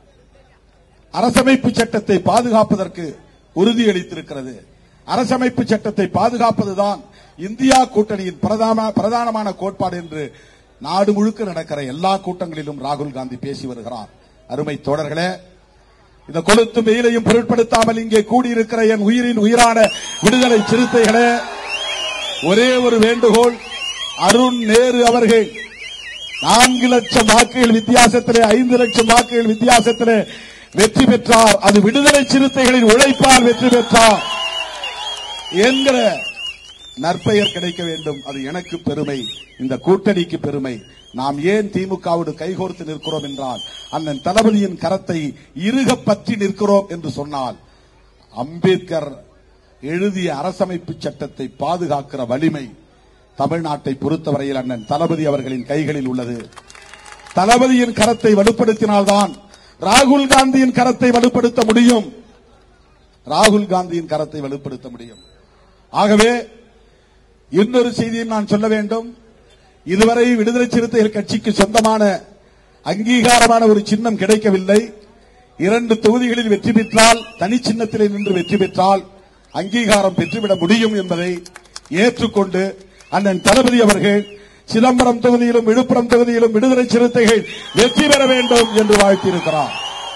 அரசமைப்பு சட்டத்தை பாதுகாப்பதற்கு உறுதியளித்திருக்கிறது. அரசமைப்பு சட்டத்தை பாதுகாப்பதுதான் இந்தியா கூட்டணியின் பிரதானமான கோட்பாடு என்று நாடு முழுக்க நடக்கிற எல்லா கூட்டங்களிலும் ராகுல் காந்தி பேசி வருகிறார். அருமை தோழர்களே, இந்த கொளுத்தும் வெயிலையும் பொருட்படுத்தாமல் இங்கே கூடியிருக்கிற என் உயிரின் உயிரான விடுதலை சிறுத்தைகளே, ஒரே ஒரு வேண்டுகோள். அருண் நேரு அவர்கள் நான்கு லட்சம் வாக்குகள் வித்தியாசத்திலே ஐந்து லட்சம் வாக்குகள் வித்தியாசத்திலே வெற்றி பெற்றார். அது விடுதலை சிறுத்தைகளின் உழைப்பால் வெற்றி பெற்றார் என்கிற நற்பெயர் கிடைக்க வேண்டும். அது எனக்கு பெருமை, இந்த கூட்டணிக்கு பெருமை. நாம் ஏன் திமுகவோடு கைகோர்த்து நிற்கிறோம் என்றால், அண்ணன் தளபதியின் கரத்தை இறுக பற்றி நிற்கிறோம் என்று சொன்னால், அம்பேத்கர் எழுதிய அரசமைப்பு சட்டத்தை பாதுகாக்கிற வலிமை தமிழ்நாட்டை பொறுத்தவரையில் அண்ணன் தளபதி அவர்களின் கைகளில் உள்ளது. தளபதியின் கரத்தை வலுப்படுத்தினால்தான் ராகுல் காந்தியின் கரத்தை வலுப்படுத்த முடியும். ராகுல் காந்தியின் கரத்தை வலுப்படுத்த முடியும். ஆகவே இன்னொரு செய்தியை நான் சொல்ல வேண்டும். இதுவரை விடுதலை சிறுத்தைகள் கட்சிக்கு சொந்தமான அங்கீகாரமான ஒரு சின்னம் கிடைக்கவில்லை. இரண்டு தொகுதிகளில் வெற்றி பெற்றால், தனி சின்னத்திலே நின்று வெற்றி பெற்றால் அங்கீகாரம் பெற்றுவிட முடியும் என்பதை ஏற்றுக்கொண்டு அண்ணன் தளபதி அவர்கள் சிதம்பரம் தொகுதியிலும் விழுப்புரம் தொகுதியிலும் விடுதலை சிறுத்தைகள் வெற்றி பெற வேண்டும் என்று வாழ்த்தியிருக்கிறார்.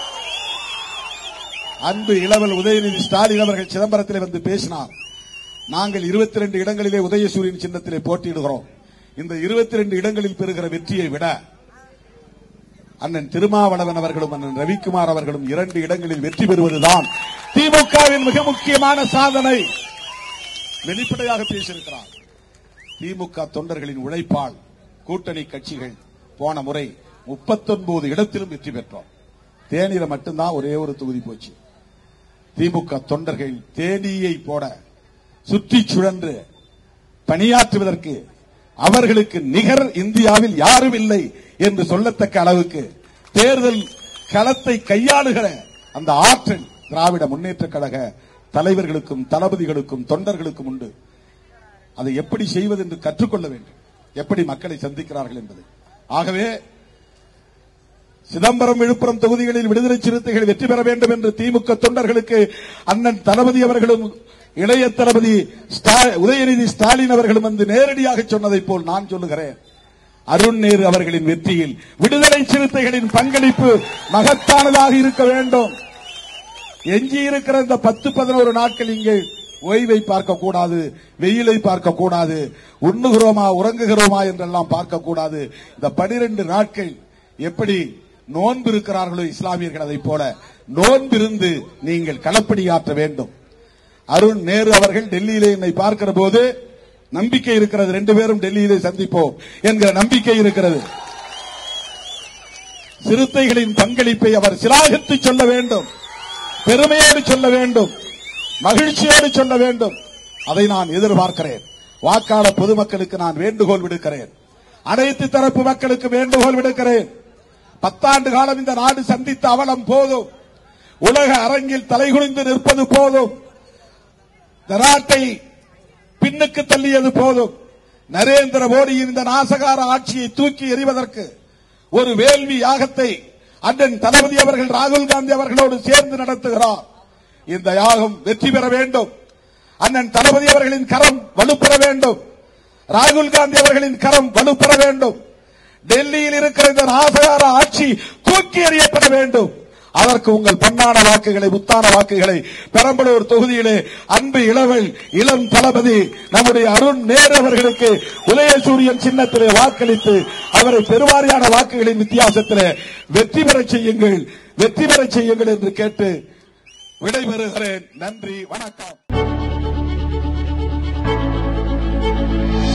அன்பு இளவல் உதயநிதி ஸ்டாலின் அவர்கள் சிதம்பரத்திலே வந்து பேசினார். நாங்கள் இருபத்தி இரண்டு இடங்களிலே உதயசூரியன் சின்னத்திலே போட்டியிடுகிறோம். இந்த இருபத்தி இரண்டு இடங்களில் பெறுகிற வெற்றியை விட அண்ணன் திருமாவளவன் அவர்களும் அண்ணன் ரவிக்குமார் அவர்களும் இரண்டு இடங்களில் வெற்றி பெறுவதுதான் திமுகவின் மிக முக்கியமான சாதனை. வெளிப்படையாக பேசியிருக்கிறார். திமுக தொண்டர்களின் உழைப்பால் கூட்டணி கட்சிகள் போன முறை முப்பத்தி ஒன்பது இடத்திலும் வெற்றி பெற்றோம். தேனியில மட்டும்தான் ஒரே ஒரு தொகுதி போச்சு. திமுக தொண்டர்கள் தேனியை போட சுற்றி சுழன்று பணியாற்றுவதற்கு அவர்களுக்கு நிகர் இந்தியாவில் யாரும் இல்லை என்று சொல்லத்தக்க அளவுக்கு தேர்தல் களத்தை கையாளுகிற அந்த ஆற்றல் திராவிட முன்னேற்ற கழக தலைவர்களுக்கும் தளபதிகளுக்கும் தொண்டர்களுக்கும் உண்டு. அதை எப்படி செய்வது என்று கற்றுக்கொள்ள வேண்டும், எப்படி மக்களை சந்திக்கிறார்கள் என்பது. ஆகவே சிதம்பரம் விழுப்புரம் தொகுதிகளில் விடுதலை சிறுத்தைகள் வெற்றி பெற வேண்டும் என்று திமுக தொண்டர்களுக்கு அண்ணன் தளபதி அவர்களும் இளைய தளபதி உதயநிதி ஸ்டாலின் அவர்களும் வந்து நேரடியாக சொன்னதை போல் நான் சொல்லுகிறேன். அருண் நேரு அவர்களின் வெற்றியில் விடுதலை சிறுத்தைகளின் பங்களிப்பு மகத்தானதாக இருக்க வேண்டும். எஞ்சி இருக்கிற இந்த பத்து பதினோரு நாட்கள் இங்கே ஓய்வை பார்க்கக்கூடாது, வெயிலை பார்க்கக்கூடாது, உண்ணுகிறோமா உறங்குகிறோமா என்றெல்லாம் பார்க்கக்கூடாது. இந்த பனிரெண்டு நாட்கள் எப்படி நோன்பு இருக்கிறார்களோ இஸ்லாமியர்கள், அதை போல நோன்பிருந்து நீங்கள் களப்பணியாற்ற வேண்டும். அருண் நேரு அவர்கள் டெல்லியிலே என்னை பார்க்கிற போது நம்பிக்கை இருக்கிறது, ரெண்டு பேரும் டெல்லியிலே சந்திப்போம் என்கிற நம்பிக்கை இருக்கிறது. சிறுத்தைகளின் பங்களிப்பை அவர் சிலாகித்து சொல்ல வேண்டும், பெருமையோடு சொல்ல வேண்டும், மகிழ்ச்சியோடு சொல்ல வேண்டும். அதை நான் எதிர்பார்க்கிறேன். வாக்காளர் பொதுமக்களுக்கு நான் வேண்டுகோள் விடுக்கிறேன். அனைத்து தரப்பு மக்களுக்கு வேண்டுகோள் விடுக்கிறேன். பத்தாண்டு காலம் இந்த நாடு சந்தித்த அவலம் போதும். உலக அரங்கில் தலைகுனிந்து நிற்பது போதும். இந்த நாட்டை பின்னுக்கு தள்ளியது போதும். நரேந்திர மோடியின் இந்த நாசகார ஆட்சியை தூக்கி எறிவதற்கு ஒரு வேள்வி யாகத்தை அண்ணன் தளபதி அவர்கள் ராகுல் காந்தி அவர்களோடு சேர்ந்து நடத்துகிறார். இந்த யாகம் வெற்றி பெற வேண்டும். அண்ணன் தளபதி அவர்களின் கரம் வலுப்பெற வேண்டும். ராகுல் காந்தி அவர்களின் கரம் வலுப்பெற வேண்டும். டெல்லியில் இருக்கிற இந்த நாசகார ஆட்சி தூக்கி எறியப்பட வேண்டும். அதற்கு உங்கள் பொன்னான வாக்குகளை, முத்தான வாக்குகளை பெரம்பலூர் தொகுதியிலே அன்பு இளவல் இளம் தளபதி நம்முடைய அருண் நேரு அவர்களுக்கு உதயசூரியன் சின்னத்திலே வாக்களித்து அவரை பெருவாரியான வாக்குகளின் வித்தியாசத்திலே வெற்றி பெற செய்யுங்கள், வெற்றி பெற செய்யுங்கள் என்று கேட்டு விடைபெறுகிறேன். நன்றி, வணக்கம்.